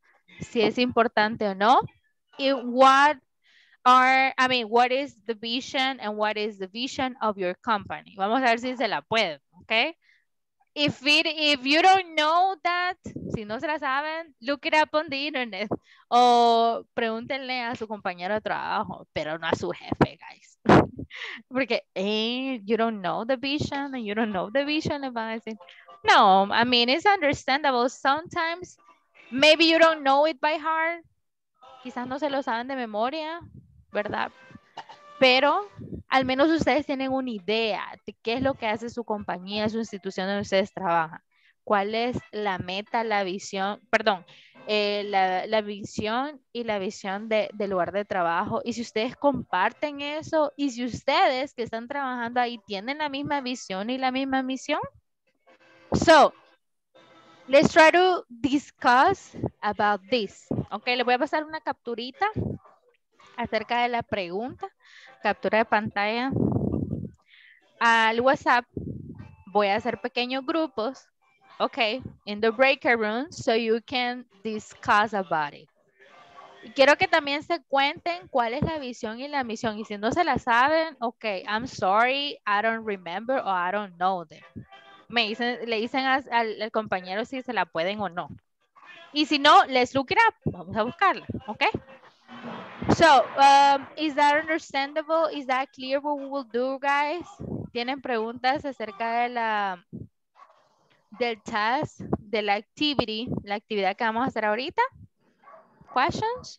si es importante o no. Y what are, I mean, what is the vision and what is the vision of your company? Vamos a ver si se la pueden, ¿ok? If, it, if you don't know that, si no se la saben, look it up on the internet. O pregúntenle a su compañero de trabajo, pero no a su jefe, guys. Porque, eh, you don't know the vision and you don't know the vision. Le van a decir, no, I mean, it's understandable. Sometimes, maybe you don't know it by heart. Quizás no se lo saben de memoria, ¿verdad? Pero al menos ustedes tienen una idea de qué es lo que hace su compañía, su institución donde ustedes trabajan. ¿Cuál es la meta, la visión, perdón, eh, la, la visión y la visión de, del lugar de trabajo? Y si ustedes comparten eso, y si ustedes que están trabajando ahí tienen la misma visión y la misma misión. So, let's try to discuss about this. Ok, les voy a pasar una capturita acerca de la pregunta. Captura de pantalla al WhatsApp. Voy a hacer pequeños grupos, ok, in the breakout room, so you can discuss about it. Y quiero que también se cuenten cuál es la visión y la misión. Y si no se la saben, ok, I'm sorry, I don't remember or I don't know them. Me dicen, le dicen a, al, al compañero si se la pueden o no. Y si no, let's look it up. Vamos a buscarla, ok. So, um, is that understandable? Is that clear what we will do, guys? ¿Tienen preguntas acerca de la, del task, de la activity, la actividad que vamos a hacer ahorita? Questions?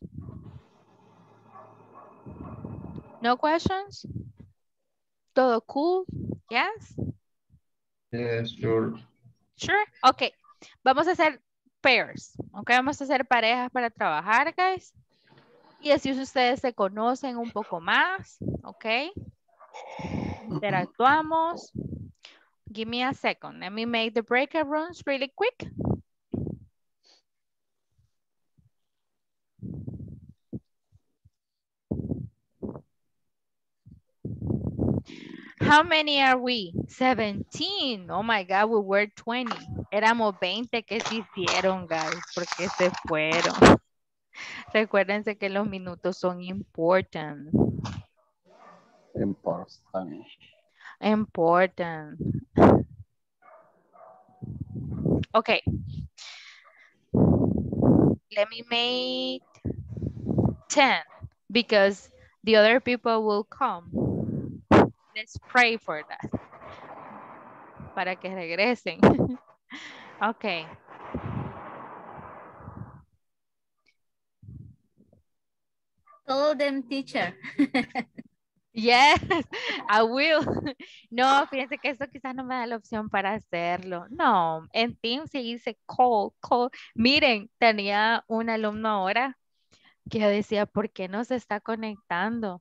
No questions? ¿Todo cool? Yes? Yes, sure. Sure. Ok. Vamos a hacer pairs. Ok, vamos a hacer parejas para trabajar, guys. Y así ustedes se conocen un poco más, ¿ok? Interactuamos. Give me a second. Let me make the breakout rooms really quick. How many are we? seventeen. Oh my God, we were twenty. Éramos veinte que se hicieron, guys, porque se fueron. Recuérdense que los minutos son important. Important. Important. Okay. Let me make ten because the other people will come. Let's pray for that. Para que regresen. Okay. Told them, teacher. Yes, I will. No, fíjense que eso quizás no me da la opción para hacerlo. No, en Teams se dice call, call. Miren, tenía un alumno ahora que yo decía, ¿por qué no se está conectando?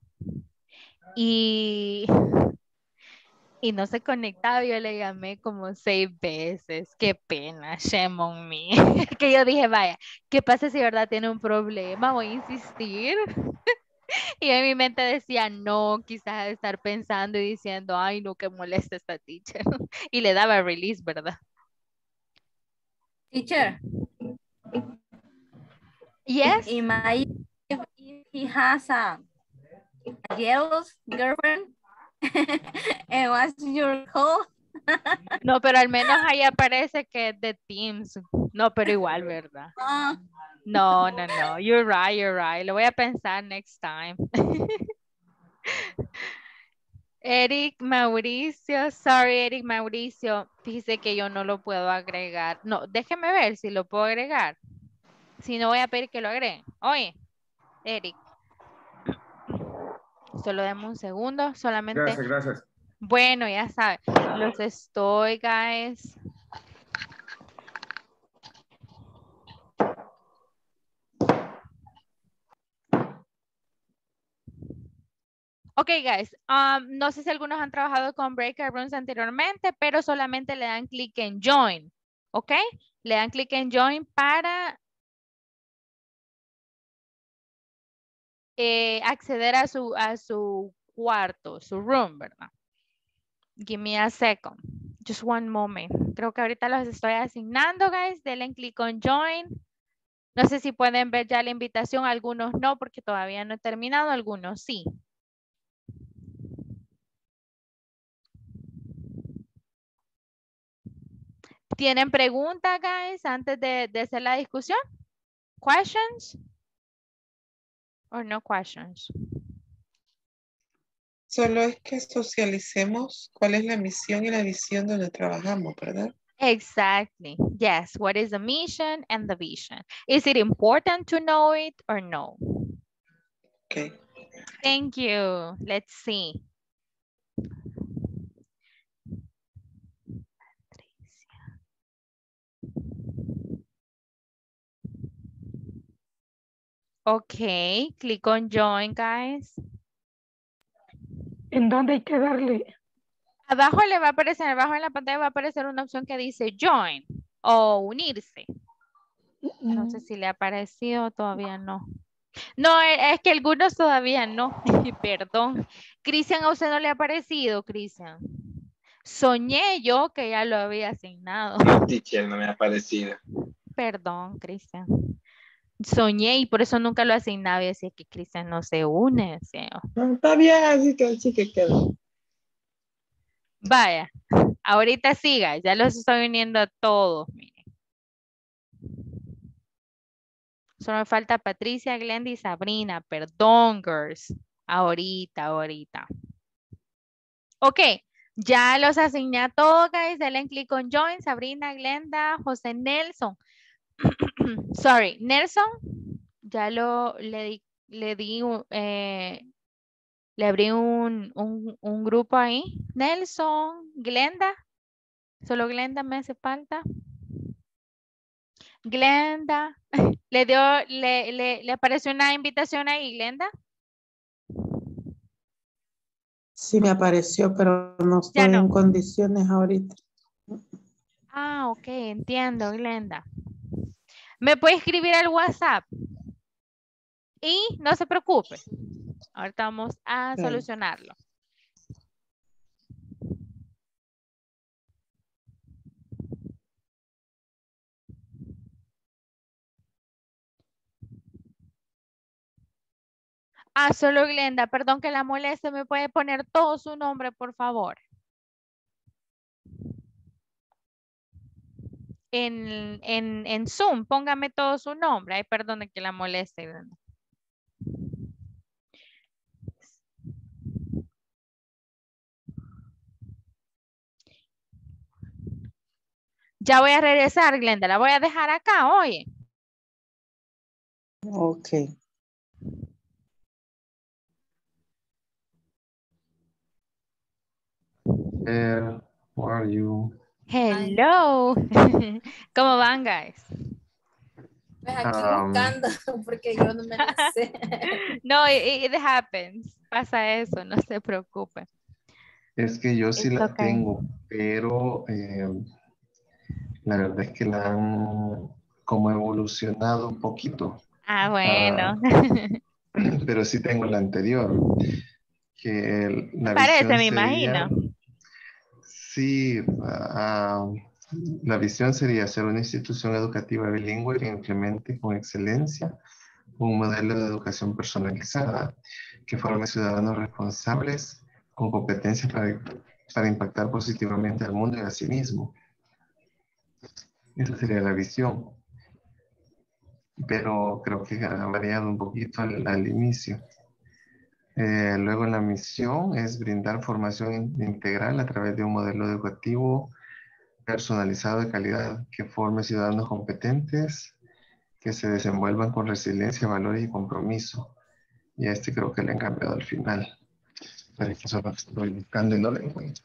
Y, y no se conectaba, yo le llamé como seis veces. Qué pena, shame on me. Que yo dije, vaya, ¿qué pasa si de verdad tiene un problema? Voy a insistir. Y en mi mente decía, no, quizás estar pensando y diciendo, ay, no, que molesta esta teacher. Y le daba release, ¿verdad? Teacher. Yes. In my, if, if he has a, a jealous girlfriend, and what's your call? No, pero al menos ahí aparece que es de Teams. No, pero igual, ¿verdad? Uh, No, no, no. You're right, you're right. Lo voy a pensar next time. Eric Mauricio, sorry Eric Mauricio, fíjese que yo no lo puedo agregar. No, déjeme ver si lo puedo agregar. Si no, voy a pedir que lo agreguen. Oye, Eric. Solo deme un segundo, solamente. Gracias, gracias. Bueno, ya saben, los estoy, guys. Ok, guys, um, no sé si algunos han trabajado con breakout rooms anteriormente, pero solamente le dan clic en join, ¿ok? Le dan clic en join para eh, acceder a su, a su cuarto, su room, ¿verdad? Give me a second, just one moment. Creo que ahorita los estoy asignando, guys. Denle clic en join. No sé si pueden ver ya la invitación, algunos no, porque todavía no he terminado, algunos sí. ¿Tienen preguntas, guys, antes de, de hacer la discusión? Questions? Or no questions? Solo es que socialicemos cuál es la misión y la visión donde trabajamos, ¿verdad? Exactly. Yes. What is the mission and the vision? Is it important to know it or no? Okay. Thank you. Let's see. Okay, click on join, guys. ¿En dónde hay que darle? Abajo le va a aparecer, abajo en la pantalla va a aparecer una opción que dice join o unirse. No sé si le ha aparecido, todavía no. No, e- es que algunos todavía no. Perdón. Cristian, ¿a usted no le ha aparecido, Cristian? Soñé yo que ya lo había asignado. No, teacher, no me ha parecido. Perdón, Cristian. Soñé y por eso nunca lo asignaba y decía que Cristian no se une. O sea. No, está bien, así que así que quedó. Vaya, ahorita siga, ya los estoy uniendo a todos, miren. Solo me falta Patricia, Glenda y Sabrina, perdón, girls. Ahorita, ahorita. Ok, ya los asigné a todos, guys. Denle clic con join, Sabrina, Glenda, José Nelson. Sorry, Nelson, ya lo le di, le di, eh, le abrí un, un, un grupo ahí. Nelson, Glenda, solo Glenda me hace falta. Glenda, le dio, le, le, le apareció una invitación ahí, Glenda. Sí me apareció, pero no Ya estoy no. en condiciones ahorita. Ah, ok, entiendo, Glenda. Me puede escribir al WhatsApp. Y no se preocupe. Ahorita vamos a Sí. solucionarlo. Ah, solo Glenda, perdón que la moleste, me puede poner todo su nombre, por favor. En, en, en Zoom, póngame todo su nombre. Ay, perdone que la moleste, Glenda. Ya voy a regresar, Glenda. La voy a dejar acá, oye. Ok. Eh, how are you? Hello. ¿Cómo van, guys? Pues aquí Um, buscando, porque yo no me la sé. No, it, it happens. Pasa eso, no se preocupe. Es que yo sí It's la okay. tengo, pero eh, la verdad es que la han como evolucionado un poquito. Ah, bueno. Ah, pero sí tengo la anterior, que el- la Parece, visión me sería, imagino. sí, ah, la visión sería ser una institución educativa bilingüe que implemente con excelencia un modelo de educación personalizada que forme ciudadanos responsables con competencias para, para impactar positivamente al mundo y a sí mismo. Esa sería la visión. Pero creo que ha variado un poquito al, al inicio. Eh, luego la misión es brindar formación in- integral a través de un modelo educativo personalizado de calidad que forme ciudadanos competentes que se desenvuelvan con resiliencia, valores y compromiso. Y a este creo que le han cambiado al final. Pero es que solo estoy buscando y no lo encuentro.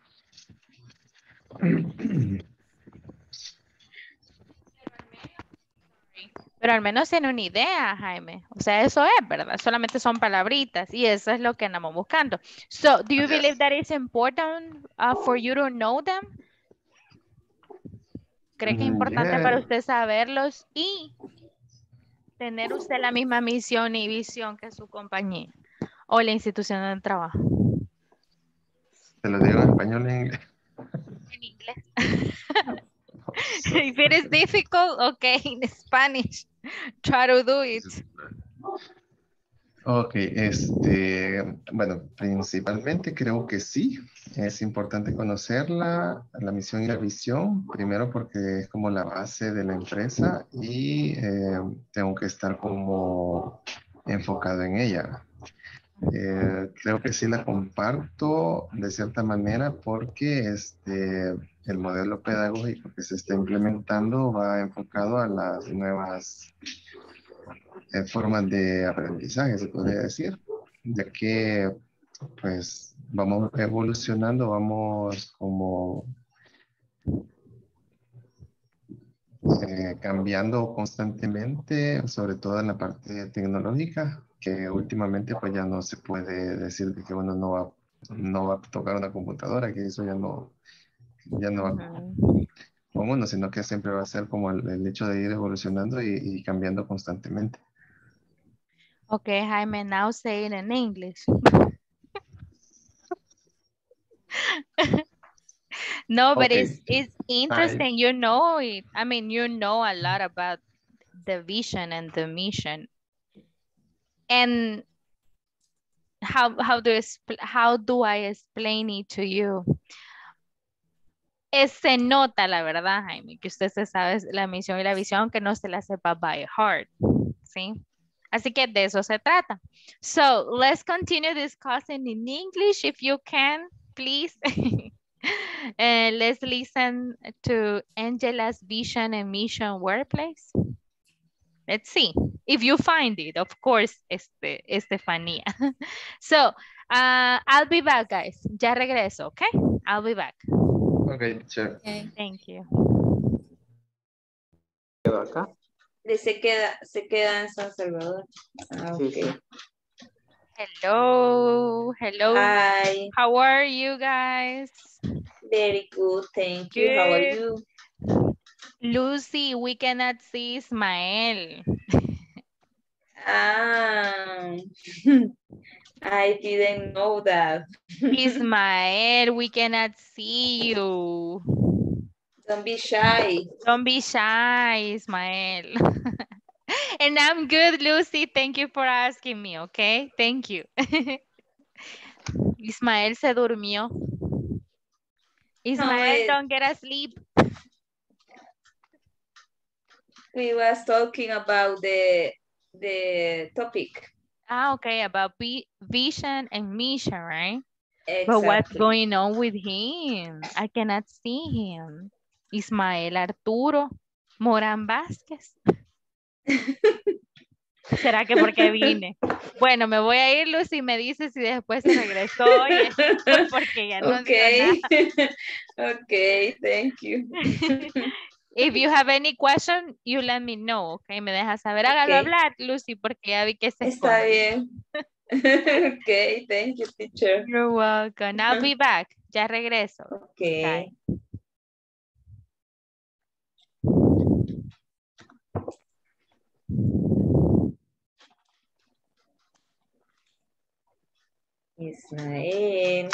Pero al menos tiene una idea, Jaime. O sea, eso es, ¿verdad? Solamente son palabritas y eso es lo que andamos buscando. So, do you believe that it's important uh, for you to know them? ¿Cree que es Mm, importante para yeah. usted saberlos y tener usted la misma misión y visión que su compañía o la institución de trabajo? Te lo digo en español y en inglés. En inglés. If it is difficult, okay, in Spanish. Try to do it. Ok, este, bueno, principalmente creo que sí, es importante conocerla, la misión y la visión, primero porque es como la base de la empresa y eh, tengo que estar como enfocado en ella. Eh, creo que sí la comparto de cierta manera porque este, el modelo pedagógico que se está implementando va enfocado a las nuevas eh, formas de aprendizaje, se podría decir, ya que pues vamos evolucionando, vamos como eh, cambiando constantemente, sobre todo en la parte tecnológica, que últimamente pues ya no se puede decir de que uno no va, no va a tocar una computadora, que eso ya no, ya no va Ujú. con uno, sino que siempre va a ser como el, el hecho de ir evolucionando y, y cambiando constantemente. Okay, Jaime, now say it in English. No, but it's Okay. it's I, interesting. You know it. I mean, you know a lot about the vision and the mission. And how how do I expl- how do I explain it to you? Es, se nota, la verdad, Jaime, que usted se sabe la misión y la visión, aunque no se la sepa by heart, ¿sí? Así que de eso se trata. So, let's continue discussing in English if you can, please. And let's listen to Angela's vision and mission workplace. Let's see. If you find it, of course, este, Estefania. So, uh, I'll be back, guys. Ya regreso, okay? I'll be back. okay, sure. Okay. Thank you. ¿Quedó acá? De se queda, se queda en San Salvador. Ah, Sí, okay. sí. Hello, hello. Hi, How are you guys? very good, thank you. How are Good. you? Lucy, we cannot see Ismael. Ah, I didn't know that. Ismael, we cannot see you. Don't be shy. Don't be shy, Ismael. And I'm good, Lucy. Thank you for asking me, okay? Thank you. Ismael se durmió. No, Ismael, it, don't get asleep. we was talking about the the topic. Ah, okay, about vi- vision and mission, right? But what's Exactly. going on with him? I cannot see him. Ismael Arturo Morán Vázquez. ¿Será que porque vine? Bueno, me voy a ir, Lucy, me dice si después se regresó y porque ya no digo Okay. nada. Okay, thank you. If you have any question, you let me know, okay? Me deja saber. Hágalo Okay. hablar, Lucy, porque ya vi que se Está esconde. bien. Okay, thank you, teacher. You're welcome. I'll be back. Ya regreso. Okay. Bye. Ismael.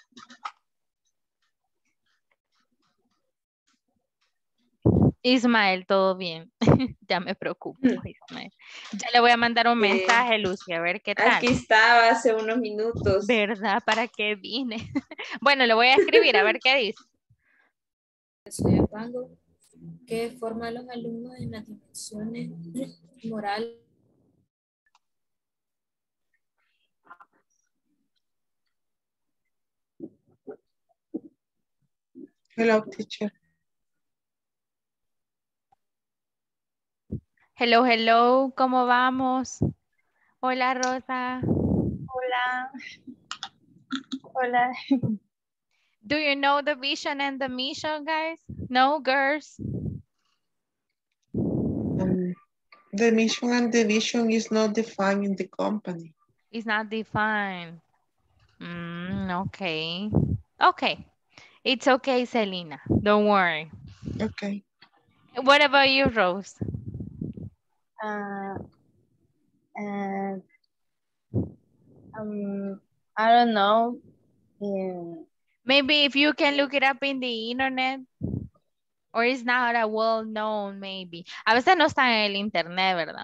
Ismael, todo bien. Ya me preocupo, Ismael. Ya le voy a mandar un Sí. mensaje, Lucy, a ver qué tal. Aquí estaba hace unos minutos. ¿Verdad? ¿Para qué vine? Bueno, le voy a escribir a ver qué dice. Estoy hablando que forma a los alumnos en las dimensiones moral. Hello, teacher. Hello, hello, ¿cómo vamos? Hola, Rosa. Hola. Hola. Do you know the vision and the mission, guys? No, girls? Um, the mission and the vision is not defined in the company. It's not defined. Mm, okay. Okay. It's okay, Selena. Don't worry. Okay. What about you, Rose? Uh, and um, I don't know. Um, Maybe if you can look it up in the internet. Or is not a well known maybe. A veces no está en el internet, ¿verdad?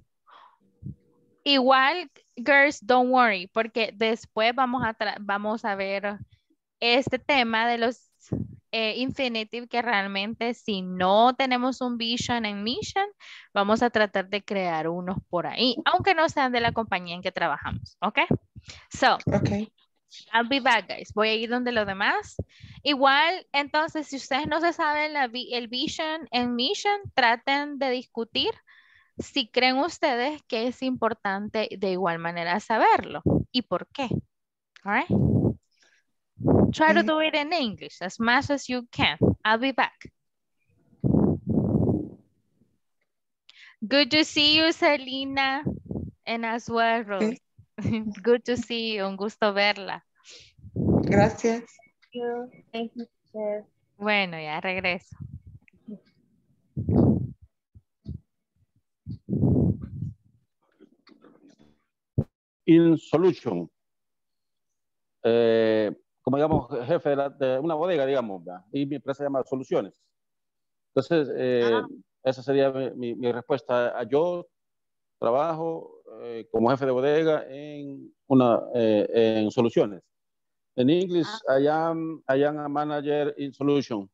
Igual, girls, don't worry, porque después vamos a, vamos a ver este tema de los eh, infinitive que realmente si no tenemos un vision and mission, vamos a tratar de crear unos por ahí, aunque no sean de la compañía en que trabajamos, ¿ok? So, Okay. I'll be back, guys. Voy a ir donde los demás. Igual, entonces, si ustedes no se saben la, el vision and mission, traten de discutir si creen ustedes que es importante de igual manera saberlo y por qué. All right? Try to do it in English as much as you can. I'll be back. Good to see you, Selena, and as well, Rose. Good to see you. Un gusto verla. Gracias. Thank you. Thank you, teacher. Bueno, ya regreso. In solution. Eh, como digamos, jefe de, la, de una bodega, digamos, ¿verdad? Y mi empresa se llama Soluciones. Entonces, eh, ah. esa sería mi, mi, mi respuesta. Yo trabajo eh, como jefe de bodega en, una, eh, en Soluciones. En inglés, ah. I, am, I am a manager in Solution.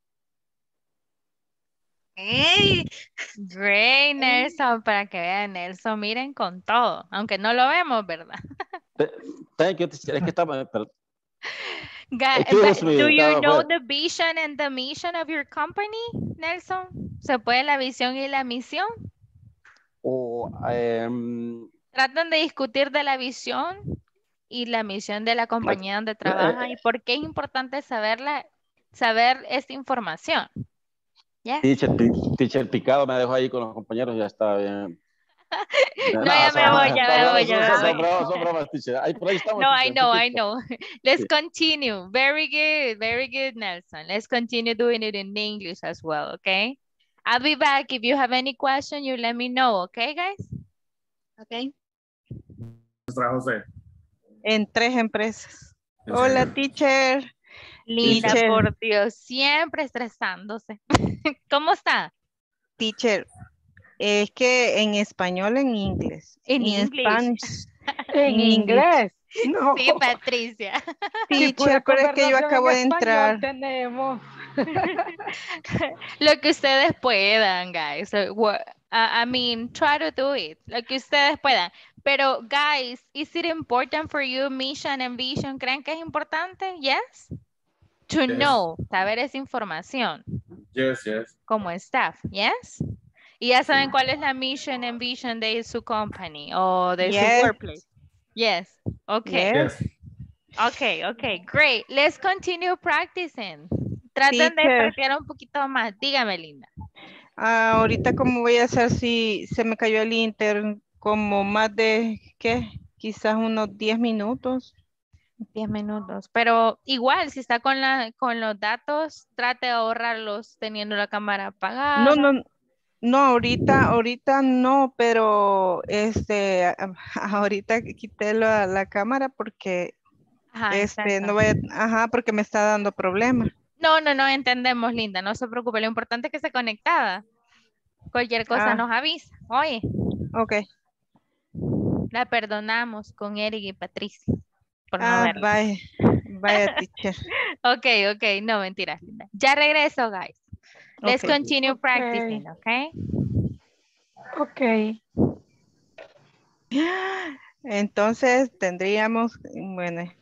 Hey, great, Nelson, para que vean, Nelson, miren con todo, aunque no lo vemos, ¿verdad? Thank you, es que estaba, pero, God, but do you know the vision and the mission of your company, Nelson? ¿Se puede la visión y la misión? Oh, um, Tratan de discutir de la visión y la misión de la compañía donde trabajan uh, y por qué es importante saberla, saber esta información. Yes. Teacher, teacher Picado me dejó ahí con los compañeros, ya está bien. No, ya me voy, ya me voy, ya me voy. No, I know, I know. Let's continue. Very good, very good, Nelson. Let's continue doing it in English as well, okay? I'll be back. If you have any question, you let me know, okay, guys? Okay. José. En tres empresas. Hola, teacher. Linda, teacher. Por Dios, siempre estresándose. ¿Cómo está? Teacher, es que en español, en inglés. En inglés. En inglés. No. Sí, Patricia. Teacher, pero es que yo acabo de entrar. Tenemos. Lo que ustedes puedan, guys. I mean, try to do it. Lo que ustedes puedan. Pero, guys, is it important for you, mission and vision? ¿Creen que es importante? Yes? To yes. know, saber esa información. Yes, yes. Como staff, yes? Y ya saben cuál es la mission and vision de su company o de yes. su workplace. Yes, okay. Yes. Okay, okay, great. Let's continue practicing. Traten de practicar un poquito más. Dígame, Linda. Uh, ahorita, ¿cómo voy a hacer si se me cayó el inter? Como más de, ¿qué? Quizás unos diez minutos. diez minutos. Pero igual, si está con, la, con los datos, trate de ahorrarlos teniendo la cámara apagada. No, no, no, ahorita, ahorita no, pero este, ahorita quité la, la cámara porque ajá, este, exacto. no vaya, ajá, porque me está dando problemas. No, no, no, entendemos, Linda, no se preocupe, lo importante es que esté conectada. Cualquier cosa ah. nos avisa, oye. Ok. La perdonamos con Eric y Patricia. Por no ah, verla. Vaya, vaya teacher. Ok, ok, no, mentiras, Linda. Ya regreso, guys. Let's okay. continue okay. practicing, okay? Ok. Entonces tendríamos, bueno.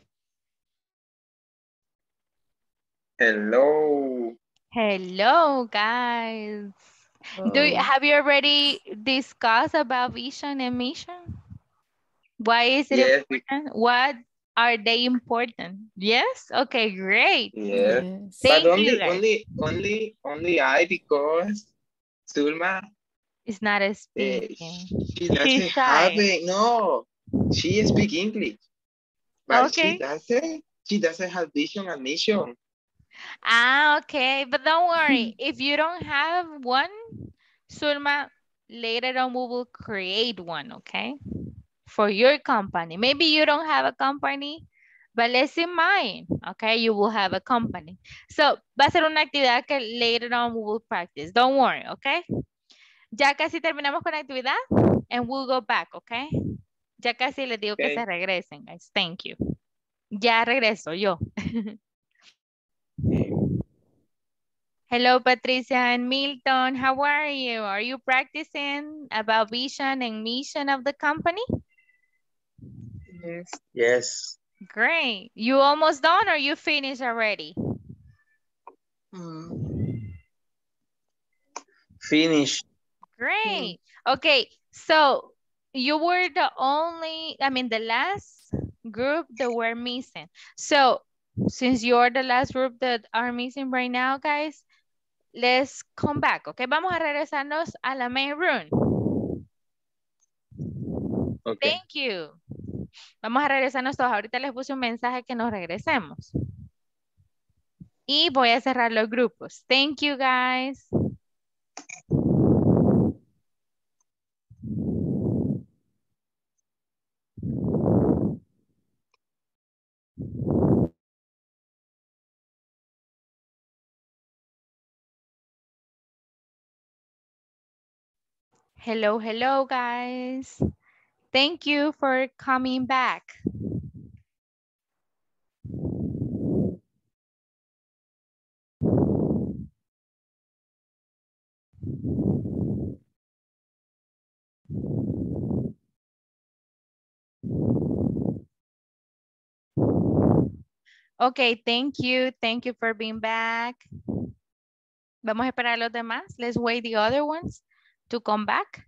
Hello. Hello, guys. Oh. Do you, have you already discussed about vision and mission? Why is it yes. important? What are they important? Yes? Okay, great. Yes. yes. Thank but only, you, guys. only, only, only I, because Zulma is not a speaking. Uh, she doesn't have it. No, she speaks English. But okay. she doesn't, she doesn't have vision and mission. Ah, okay. But don't worry. If you don't have one, Zulma, later on we will create one, okay? For your company. Maybe you don't have a company, But let's imagine, okay, you will have a company. So, va a ser una actividad que later on we will practice. Don't worry, okay? Ya casi terminamos con la actividad and we'll go back, okay? Ya casi les digo okay. que se regresen, guys. Thank you. Ya regreso yo. Hello, Patricia and Milton. How are you? Are you practicing about vision and mission of the company? Yes. Yes. Great. You almost done or you finished already? Mm. Finish. Great. Okay, so you were the only, I mean, the last group that were missing. So since you're the last group that are missing right now, guys, let's come back, okay? Vamos a regresarnos a la main room. Okay. Thank you. Vamos a regresarnos todos. Ahorita les puse un mensaje que nos regresemos. Y voy a cerrar los grupos. Thank you, guys. Hello, hello, guys. Thank you for coming back. Okay, thank you. Thank you for being back. Vamos a esperar a los demás. Let's wait the other ones to come back.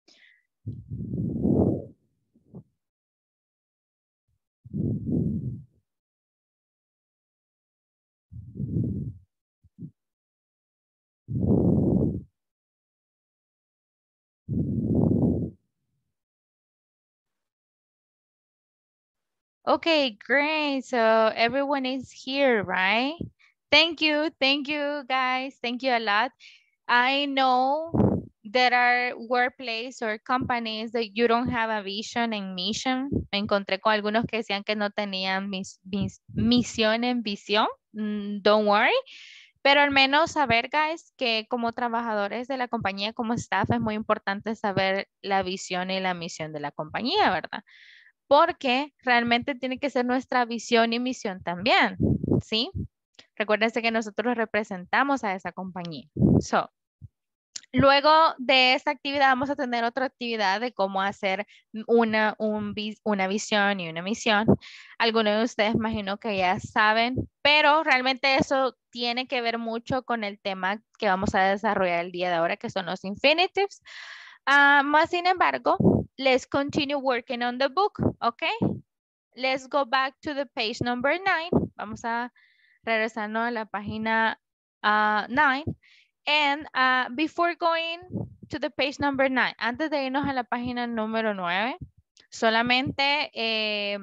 Okay, great. So everyone is here, right? Thank you. Thank you, guys. Thank you a lot. I know there are workplace or companies that you don't have a vision and mission. Me encontré con algunos que decían que no tenían mis, mis, misión en visión. Mm, don't worry. Pero al menos saber, guys, que como trabajadores de la compañía, como staff, es muy importante saber la visión y la misión de la compañía, ¿verdad? Porque realmente tiene que ser nuestra visión y misión también, ¿sí? Recuérdense que nosotros representamos a esa compañía. So, luego de esta actividad vamos a tener otra actividad de cómo hacer una, un, una visión y una misión. Algunos de ustedes imagino que ya saben, pero realmente eso tiene que ver mucho con el tema que vamos a desarrollar el día de ahora, que son los infinitives. Uh, más sin embargo, let's continue working on the book, okay? Let's go back to the page number nine. Vamos a regresarnos a la página uh, nine. And uh, before going to the page number nine, antes de irnos a la página número nueve, solamente, eh,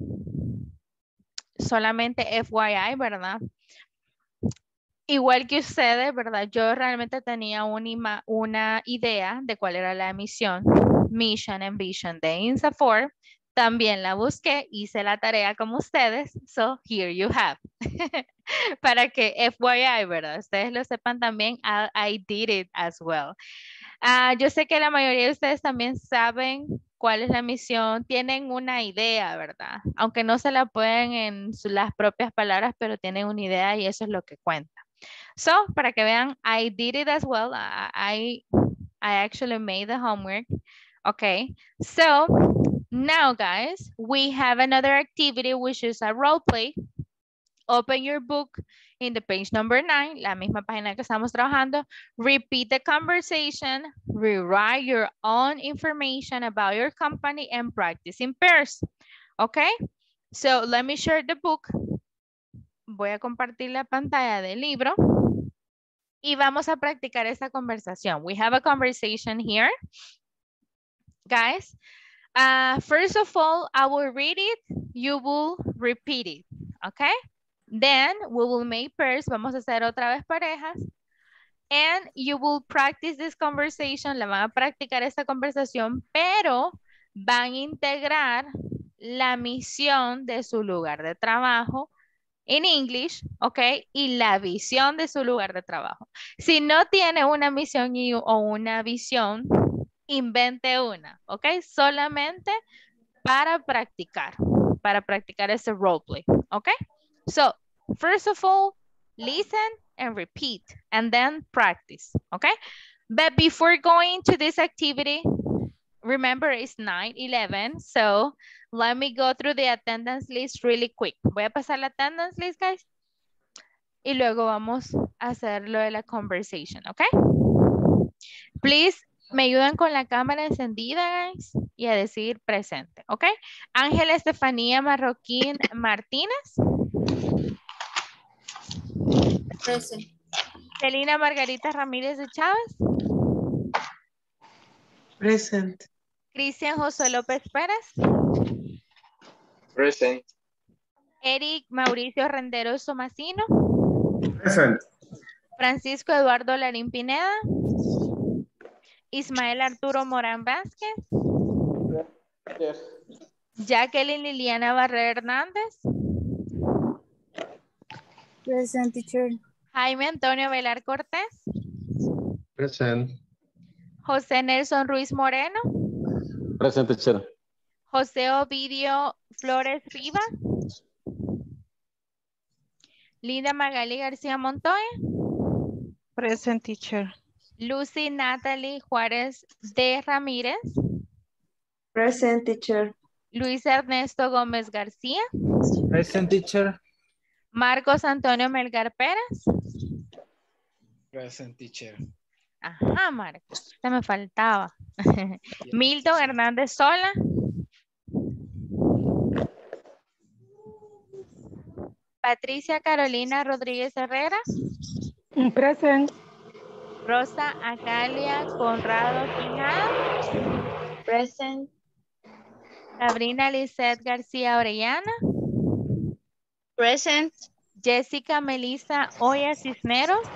solamente F Y I, ¿verdad? Igual que ustedes, ¿verdad? Yo realmente tenía una, una idea de cuál era la misión, mission and vision de INSAFORP. También la busqué, hice la tarea como ustedes. So, here you have. Para que F Y I, ¿verdad? Ustedes lo sepan también, I, I did it as well. Uh, yo sé que la mayoría de ustedes también saben cuál es la misión, tienen una idea, ¿verdad? Aunque no se la pueden en su, las propias palabras, pero tienen una idea y eso es lo que cuenta. So, para que vean, I did it as well. I, I, I actually made the homework. Okay, so now guys, we have another activity which is a role play. Open your book in the page number nine, la misma página que estamos trabajando. Repeat the conversation, rewrite your own information about your company and practice in pairs. Okay, so let me share the book. Voy a compartir la pantalla del libro y vamos a practicar esta conversación. We have a conversation here. Guys, uh, first of all, I will read it, you will repeat it, okay? Then we will make pairs, vamos a hacer otra vez parejas. And you will practice this conversation, la van a practicar esta conversación, pero van a integrar la misión de su lugar de trabajo en English, ¿ok? Y la visión de su lugar de trabajo. Si no tiene una misión y, o una visión, invente una, ¿ok? Solamente para practicar, para practicar ese roleplay, ¿ok? So, first of all, listen and repeat, and then practice, ¿ok? But before going to this activity, remember it's nine eleven, so let me go through the attendance list really quick. Voy a pasar la attendance list, guys. Y luego vamos a hacer lo de la conversation, ¿ok? Please, me ayudan con la cámara encendida, guys, y a decir presente, ¿ok? Ángela Estefanía Marroquín Martínez. Present. Celina Margarita Ramírez de Chávez. Present. Cristian José López Pérez. Present. Eric Mauricio Renderos Somacino. Present. Francisco Eduardo Larín Pineda. Ismael Arturo Morán Vázquez. Yes. Jacqueline Liliana Barrera Hernández. Present, teacher. Jaime Antonio Velar Cortés. Present. José Nelson Ruiz Moreno. Present, teacher. José Ovidio Flores Riva. Linda Magali García Montoya. Present, teacher. Lucy Natalie Juárez de Ramírez. Present, teacher. Luis Ernesto Gómez García. Present, teacher. Marcos Antonio Melgar Pérez. Present, teacher. Ajá, Marcos. Este me faltaba. Milton Hernández Sola. Patricia Carolina Rodríguez Herrera. Present. Rosa Acalia Conrado Quijada. Present. Sabrina Lizeth García Orellana. Present. Jessica Melissa Oya Cisneros.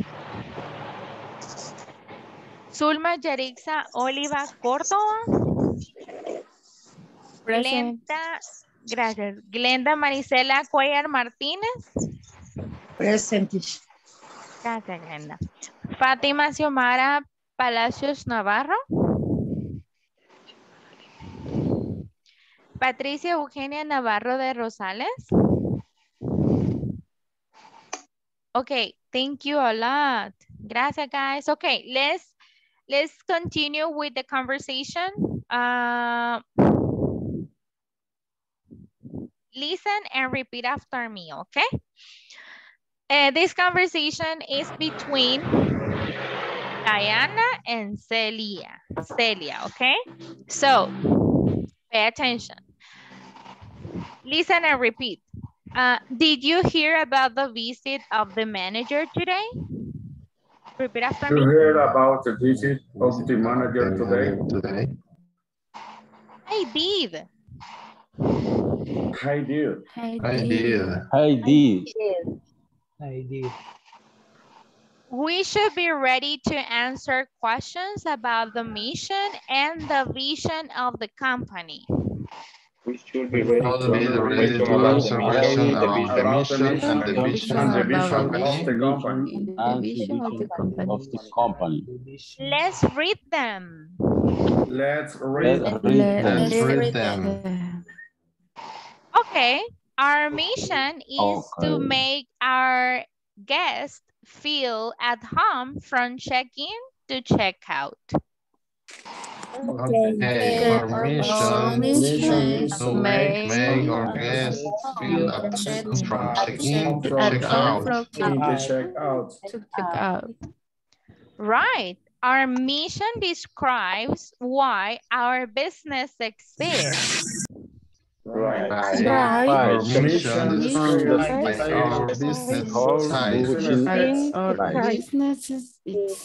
Zulma Yarixa Oliva Córdoba. Glenda, gracias. Glenda Marisela Cuellar Martínez. Present. Gracias, Glenda. Fátima Xiomara Palacios Navarro. Patricia Eugenia Navarro de Rosales. Okay, thank you a lot. Gracias, guys. Okay, let's let's continue with the conversation. Uh, listen and repeat after me, okay? Uh, this conversation is between Diana and Celia. Celia, okay? So, pay attention. Listen and repeat. Uh, did you hear about the visit of the manager today? Repeat after You me. heard about the visit of the manager today? Today. I did. I did. I did. I did. I did. We should be ready to answer questions about the mission and the vision of the company. We should be ready All to be ready to answer questions about the mission and the vision and the of the vision company. of the company. And the vision of the company. Let's read them. Let's read. Let's read them. Let's read them. Okay, our mission is to Okay. make our guests feel at home from check-in to check-out. Okay, our mission is to make, make our guests feel at home from check-in to check-out. To check out. To check out. Right. Our mission describes why our business exists. Right. Right. Right. Our Mission mission is to describes make our business Our size. business Our Right. businesses is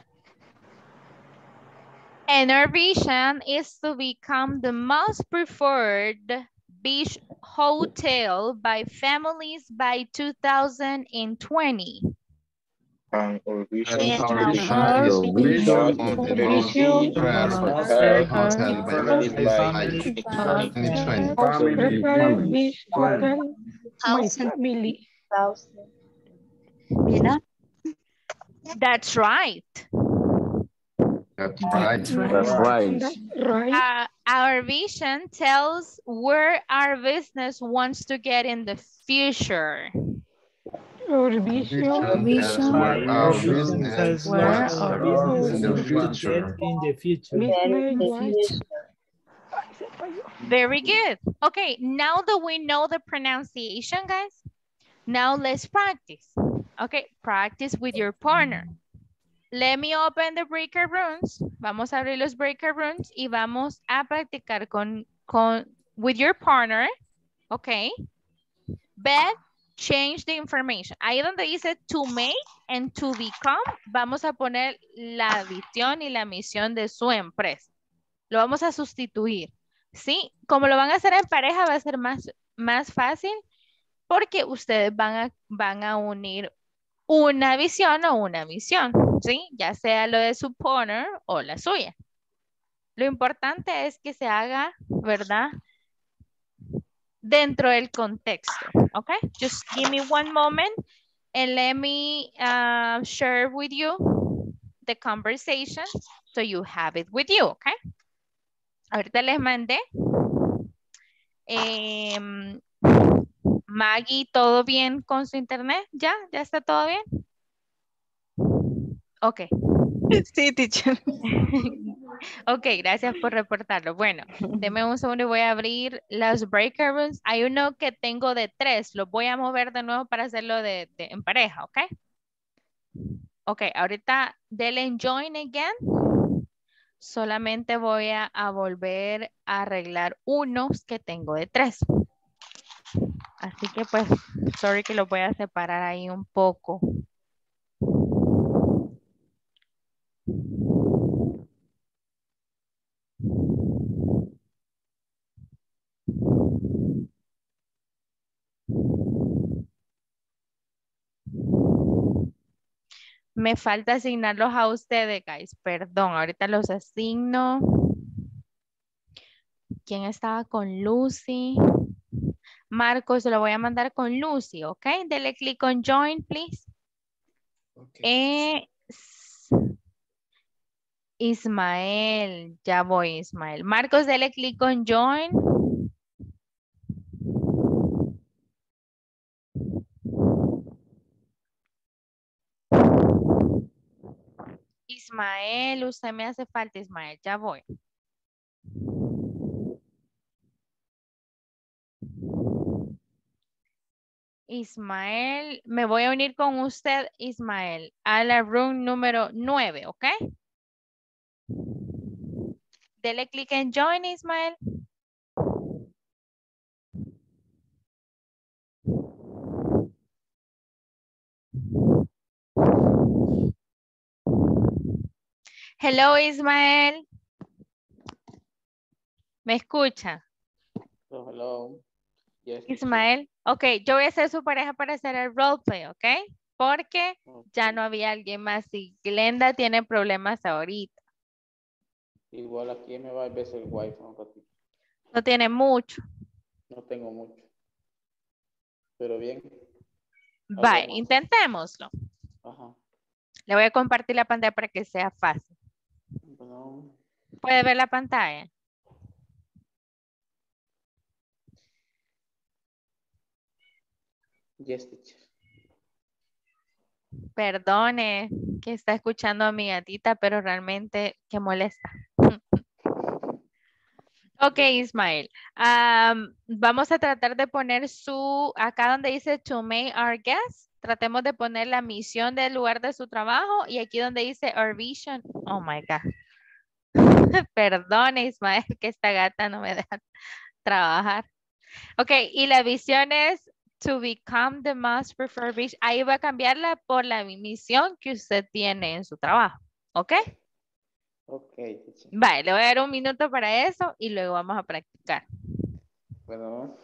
And our vision is to become the most preferred beach hotel by families by two thousand twenty. And our vision And our to vision become is the to become most the most prosperous hotel by twenty twenty. Family. Beach Hotel, my family. That's right. That's right. That's right. That's right. Uh, our vision tells where our business wants to get in the future. Our vision. That's where our business Says Where wants our to business in the to get future. in the future. Business the wants. future. Very good. Okay, now that we know the pronunciation, guys, now let's practice. Okay, practice with your partner. Let me open the breaker rooms. Vamos a abrir los breaker rooms y vamos a practicar con, con, with your partner. Okay. But change the information. Ahí donde dice to make and to become, vamos a poner la visión y la misión de su empresa. Lo vamos a sustituir. ¿Sí? Como lo van a hacer en pareja, va a ser más, más fácil porque ustedes van a, van a unir una visión o una misión, ¿sí? Ya sea lo de su partner o la suya. Lo importante es que se haga, ¿verdad? Dentro del contexto, ¿ok? Just give me one moment and let me uh, share with you the conversation so you have it with you, ¿ok? Ahorita les mandé. Eh, Maggie, ¿todo bien con su internet? ¿Ya? ¿Ya está todo bien? Ok. Sí, teacher. Ok, gracias por reportarlo. Bueno, deme un segundo y voy a abrir los breaker rooms. Hay uno que tengo de tres. Lo voy a mover de nuevo para hacerlo de, de- en pareja, ¿ok? Ok, ahorita denle en join again. Solamente voy a, a volver a arreglar unos que tengo de tres. Así que pues, sorry que los voy a separar ahí un poco. Me falta asignarlos a ustedes, guys. Perdón, ahorita los asigno. ¿Quién estaba con Lucy? Marcos, lo voy a mandar con Lucy, ¿ok? Dele clic on join, please. Eh, Ismael, ya voy, Ismael. Marcos, dele clic on join. Ismael, usted me hace falta, Ismael, ya voy. Ismael, me voy a unir con usted, Ismael, a la room número nueve, ¿ok? Dele clic en join, Ismael. Hello, Ismael. ¿Me escucha? Hello, hello. Yes, Ismael, ok, yo voy a ser su pareja para hacer el roleplay, ¿ok? Porque ya no había alguien más y Glenda tiene problemas ahorita. igual aquí me va a veces el wifi un ratito. No tiene mucho. No tengo mucho. Pero bien. Vale, Hablemos. intentémoslo. Ajá. Le voy a compartir la pantalla para que sea fácil. Bueno. ¿Puede ver la pantalla? Yes, teacher. Perdone que está escuchando a mi gatita, pero realmente que molesta. Ok, Ismael. Um, vamos a tratar de poner su, acá donde dice to make our guest, tratemos de poner la misión del lugar de su trabajo y aquí donde dice our vision. Oh my God. Perdone, Ismael, que esta gata no me deja trabajar. Ok, y la visión es to become the most preferred vision. Ahí va a cambiarla por la misión que usted tiene en su trabajo. ¿Ok? Ok, teacher. Vale, le voy a dar un minuto para eso y luego vamos a practicar. Bueno.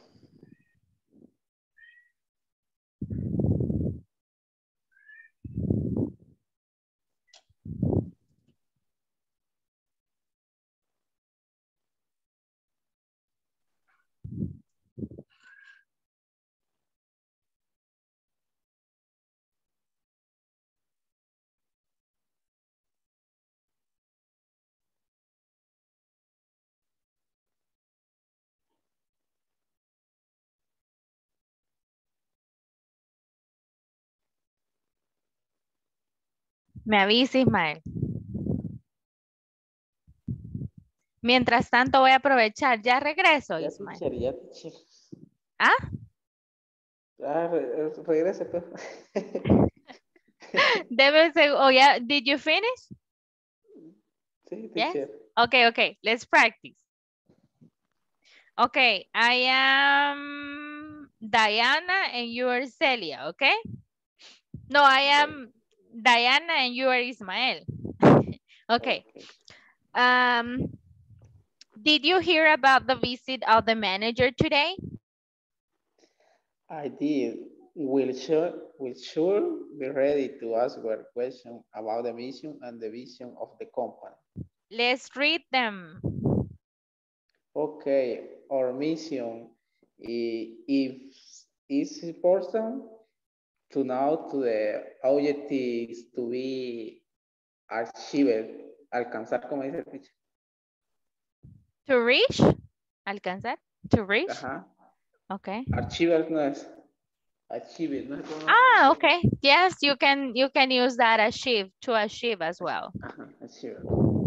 Me avisa, Ismael. Mientras tanto voy a aprovechar. Ya regreso, Ya, Ismael. teacher, ya, teacher. ¿Ah? Ah, re- re- regrese, pues. Debe ser, oh yeah, did you finish? Sí, Yes? teacher. Okay, okay, let's practice. Okay, I am Diana and you are Celia, okay? No, I am Diana and you are Ismael. Okay. Um, did you hear about the visit of the manager today? I did. Will sure, will sure be ready to answer questions about the mission and the vision of the company. Let's read them. Okay, our mission i- if is important to know to the objectives to be achieved. Alcanzar, como dice el teacher. To reach? Alcanzar? To reach? Ajá. Okay. Achieved no es. Achieved, no es como- Ah, okay. Yes, you can you can use that achieve to achieve as well. Ajá, achieved.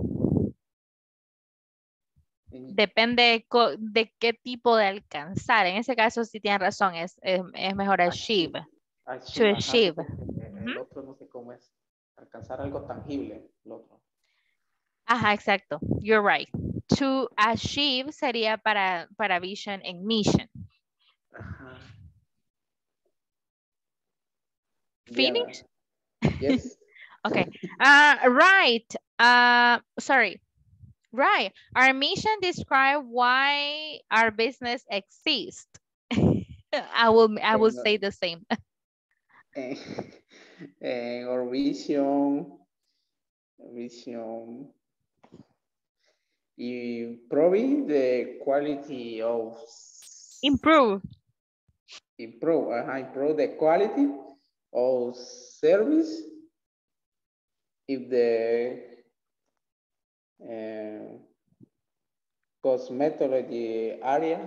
Depende co- de qué tipo de alcanzar. En ese caso, si tienen razón, es, es, es mejor achieve. Achieve, To ajá, achieve. porque el otro no sé cómo es. Alcanzar algo tangible, el otro. Ajá, exacto. You're right. To achieve sería para, para vision and mission. Ajá. Finish? Yes. Okay. Uh, right. Uh, sorry. Right. Our mission describe why our business exists. I will I will say the same. And, and our vision, vision, improving the quality of Improve. Improve, uh, improve the quality of service if the uh, cosmetology area.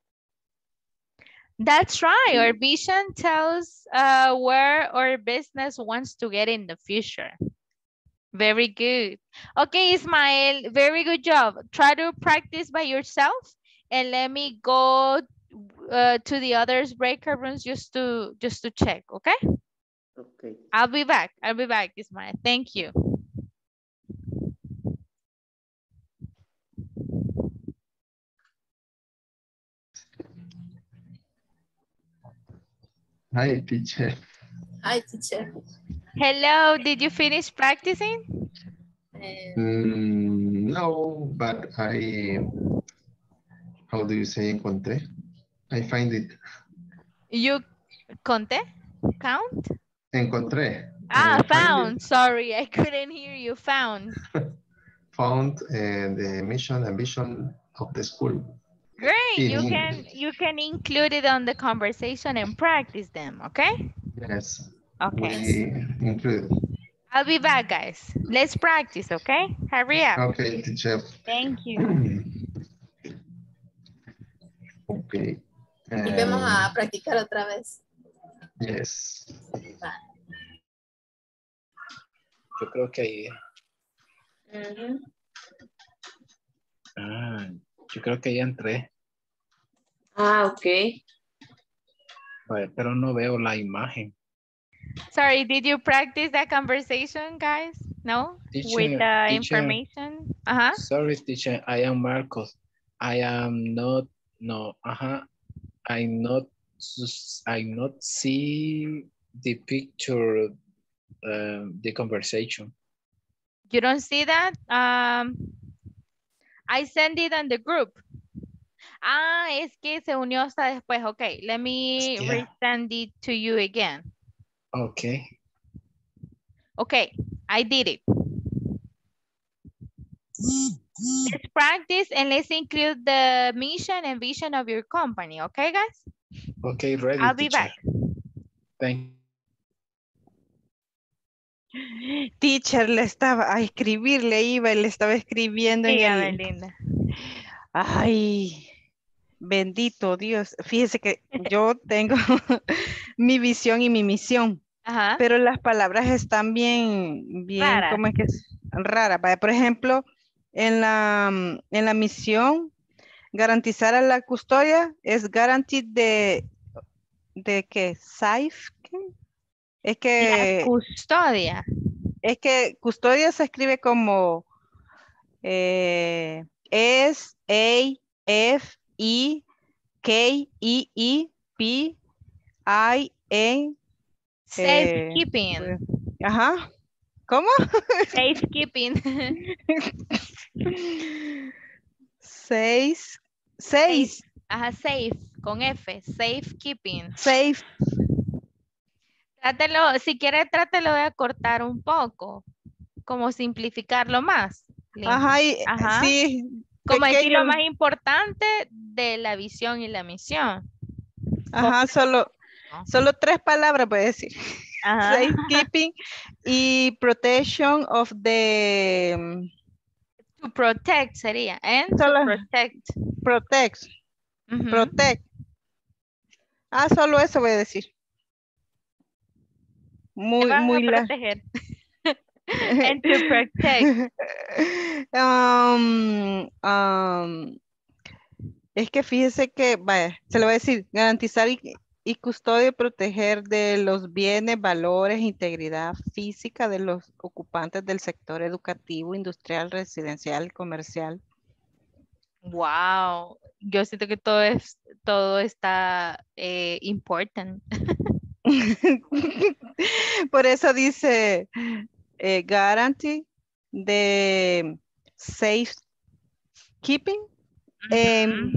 That's right. Our vision tells uh, where our business wants to get in the future. Very good. Okay, Ismael, very good job. Try to practice by yourself and let me go uh, to the others breaker rooms just to just to check, okay? Okay. I'll be back. I'll be back, Ismael. Thank you. Hi, teacher. Hi, teacher. Hello, did you finish practicing? Mm, no, but I, how do you say encontré? I find it. You conté? Count? Encontré. Ah, uh, found. Sorry, I couldn't hear you. Found. Found uh, the mission and vision of the school. Great. In You English. can you can include it on the conversation and practice them, okay? Yes. Okay. We include. I'll be back, guys. Let's practice, okay? Hurry up. Okay, teacher. Thank you. Okay. Volvemos Um, a practicar otra vez. Yes. Yo creo que ahí. Uh-huh. Ah, yo creo que ya entré. Ah, ok. Vale, pero no veo la imagen. Sorry, did you practice that conversation, guys? No? Teacher, With the teacher, information? Uh-huh. Sorry, teacher. I am Marcos. I am not, no, uh-huh. I not, I not see the picture, um, the conversation. You don't see that? Um, I sent it on the group. Ah, es que se unió hasta después. Okay, let me Yeah. resend it to you again. Okay. Okay, I did it. Let's practice and let's include the mission and vision of your company. Okay, guys? Okay, ready, I'll be teacher. back. Thank Teacher, le estaba a escribir, le iba y le estaba escribiendo en Dígame, el... linda. Ay, bendito Dios. Fíjese que yo tengo mi visión y mi misión. Ajá. Pero las palabras están bien, bien, Raras. ¿cómo es que es? Raras. Vaya, por ejemplo, en la, mm, en la misión, garantizar a la custodia es guaranteed de, ¿de qué? ¿Safe? ¿Qué? Es La que, custodia. es que custodia se escribe como eh, S, A, F, E, K, E, E, P, I, N. eh, Safekeeping. pues, ajá. ¿Cómo? Safekeeping. Seis. Seis. Safe. Ajá, safe. Con F. Safekeeping. Safe. Trátelo, si quiere, trátelo de acortar un poco. Como simplificarlo más. Ajá, y, Ajá. sí. Como decir Pequeño. lo más importante de la visión y la misión. Ajá, solo, solo tres palabras voy a decir. Ajá. Safekeeping y protection of the... To protect sería. And Solo, to protect. Protect. Ujú. Protect. Ah, solo eso voy a decir. Te Muy, van a muy la... proteger. And to protect. Um, um, es que fíjese que, vaya, se le va a decir, garantizar y, y custodia y proteger de los bienes, valores, integridad física de los ocupantes del sector educativo, industrial, residencial, comercial. Wow. Yo siento que todo es, todo está eh, important. Por eso dice eh, guarantee de safekeeping, em,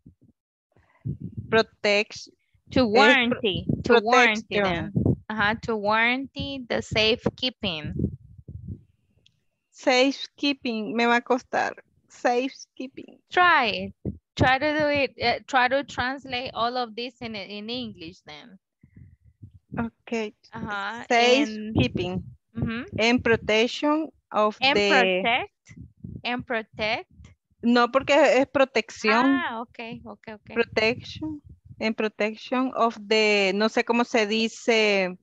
protect, To es warranty. To warranty them. protection. Ajá, to warranty the safekeeping. Safekeeping, me va a costar. Safekeeping. Try it. Try to do it. Uh, try to translate all of this in in English then. Okay. Ajá. Safekeeping. Ujú. And protection of And the... protect. And protect. No, porque es protección. Ah, ok, ok, ok. Protection. En protection of the, no sé cómo se dice,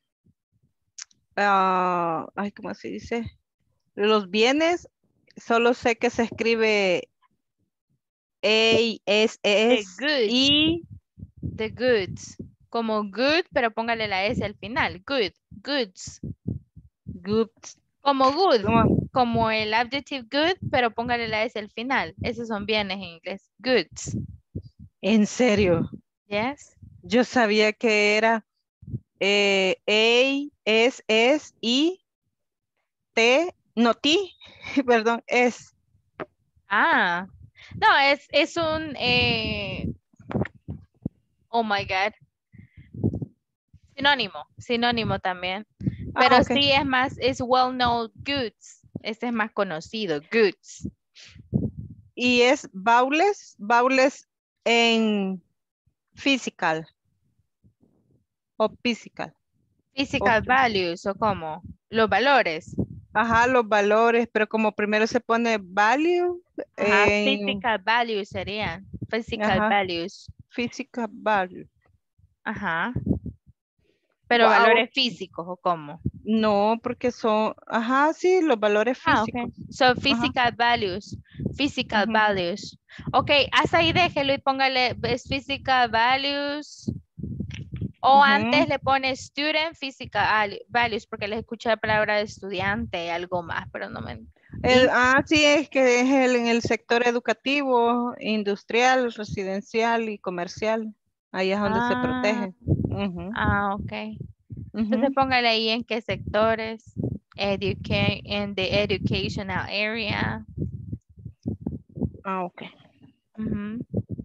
ah, ay, ¿cómo se dice? Los bienes, solo sé que se escribe A, S, The S, goods. I. The goods. Como good, pero póngale la S al final. Good. Goods. Goods. Como good. ¿Cómo? Como el adjective good, pero póngale la S al final. Esos son bienes en inglés. Goods. ¿En serio? Yes. Yo sabía que era eh, A, S, S, I, T, no, T, perdón, S. Ah. No, es, es un... Eh... Oh my God. Sinónimo. Sinónimo también. Pero Ah, ok. sí es más, es well known goods. Este es más conocido. Goods. Y es vowels, vowels en physical o physical. Physical Ok. values o cómo. Los valores. Ajá, los valores, pero como primero se pone value. Ajá, en- physical values serían. Physical Ajá, values. physical value. Ajá. Pero Wow. valores físicos o cómo. No, porque son, ajá, sí, los valores Ah, físicos. ok. So, physical values. Physical Ujú. values. Ok, hasta ahí déjelo y póngale es physical values. O Ujú. antes le pone student physical values porque les escuché la palabra de estudiante, algo más, pero no me... El- ah, sí, es que es el, en el sector educativo, industrial, residencial y comercial. Ahí es donde se Ah, protege. Ujú, ah, ok. Entonces ujú. póngale ahí en qué sectores. Educate in the educational area. Ah, ok. Ujú.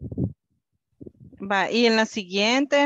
Va, y en la siguiente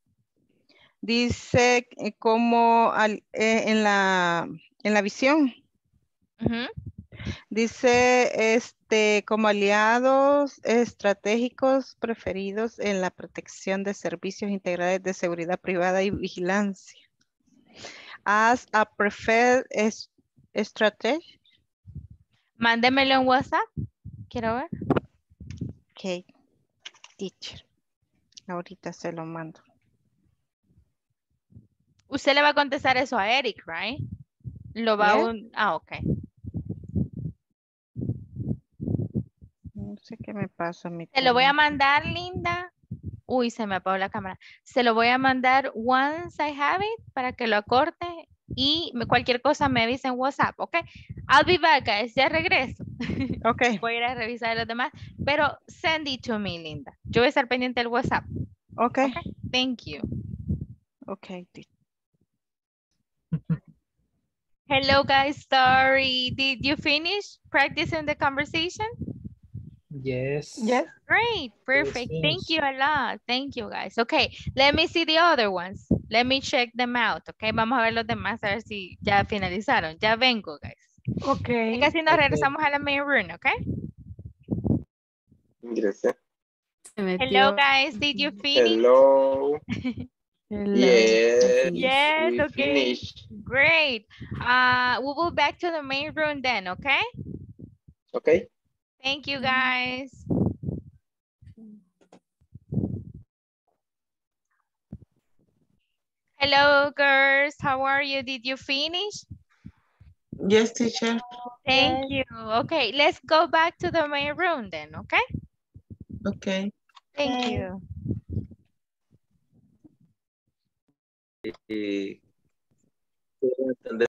dice eh, como al- eh, en la en la visión. Ujú. Dice este como aliados estratégicos preferidos en la protección de servicios integrales de seguridad privada y vigilancia. As a preferred es- strategy. Mándemelo en WhatsApp. Quiero ver. Ok, teacher. Ahorita se lo mando. Usted le va a contestar eso a Eric, right? Lo va Yes. a un... Ah, ok. No sé qué me pasa a mí. Se lo voy a mandar, Linda. Uy, se me apagó la cámara. Se lo voy a mandar once I have it para que lo acorte y me- cualquier cosa me avisa en WhatsApp, ¿ok? I'll be back, guys. Ya regreso. Ok. Voy a ir a revisar los demás, pero send it to me, Linda. Yo voy a estar pendiente del WhatsApp. Ok. Okay. Thank you. Ok. Hello, guys. Sorry. Did you finish practicing the conversation? Yes. Yes. Great. Perfect. Yes, Thank yes. you a lot. Thank you, guys. Okay. Let me see the other ones. Let me check them out. Okay. Vamos a ver los demás a ver si ya finalizaron. Ya vengo, guys. Okay. Y casi nos Okay. regresamos a la main room, okay? Gracias. Hello, guys. Did you finish? Hello. Hello. Yes. Yes, We okay. finished. Great. Uh, we'll go back to the main room then, okay? Okay. Thank you, guys. Hello, girls. How are you? Did you finish? Yes, teacher. Thank you. Okay, let's go back to the main room then, okay? Okay. Thank Okay. you. Eh,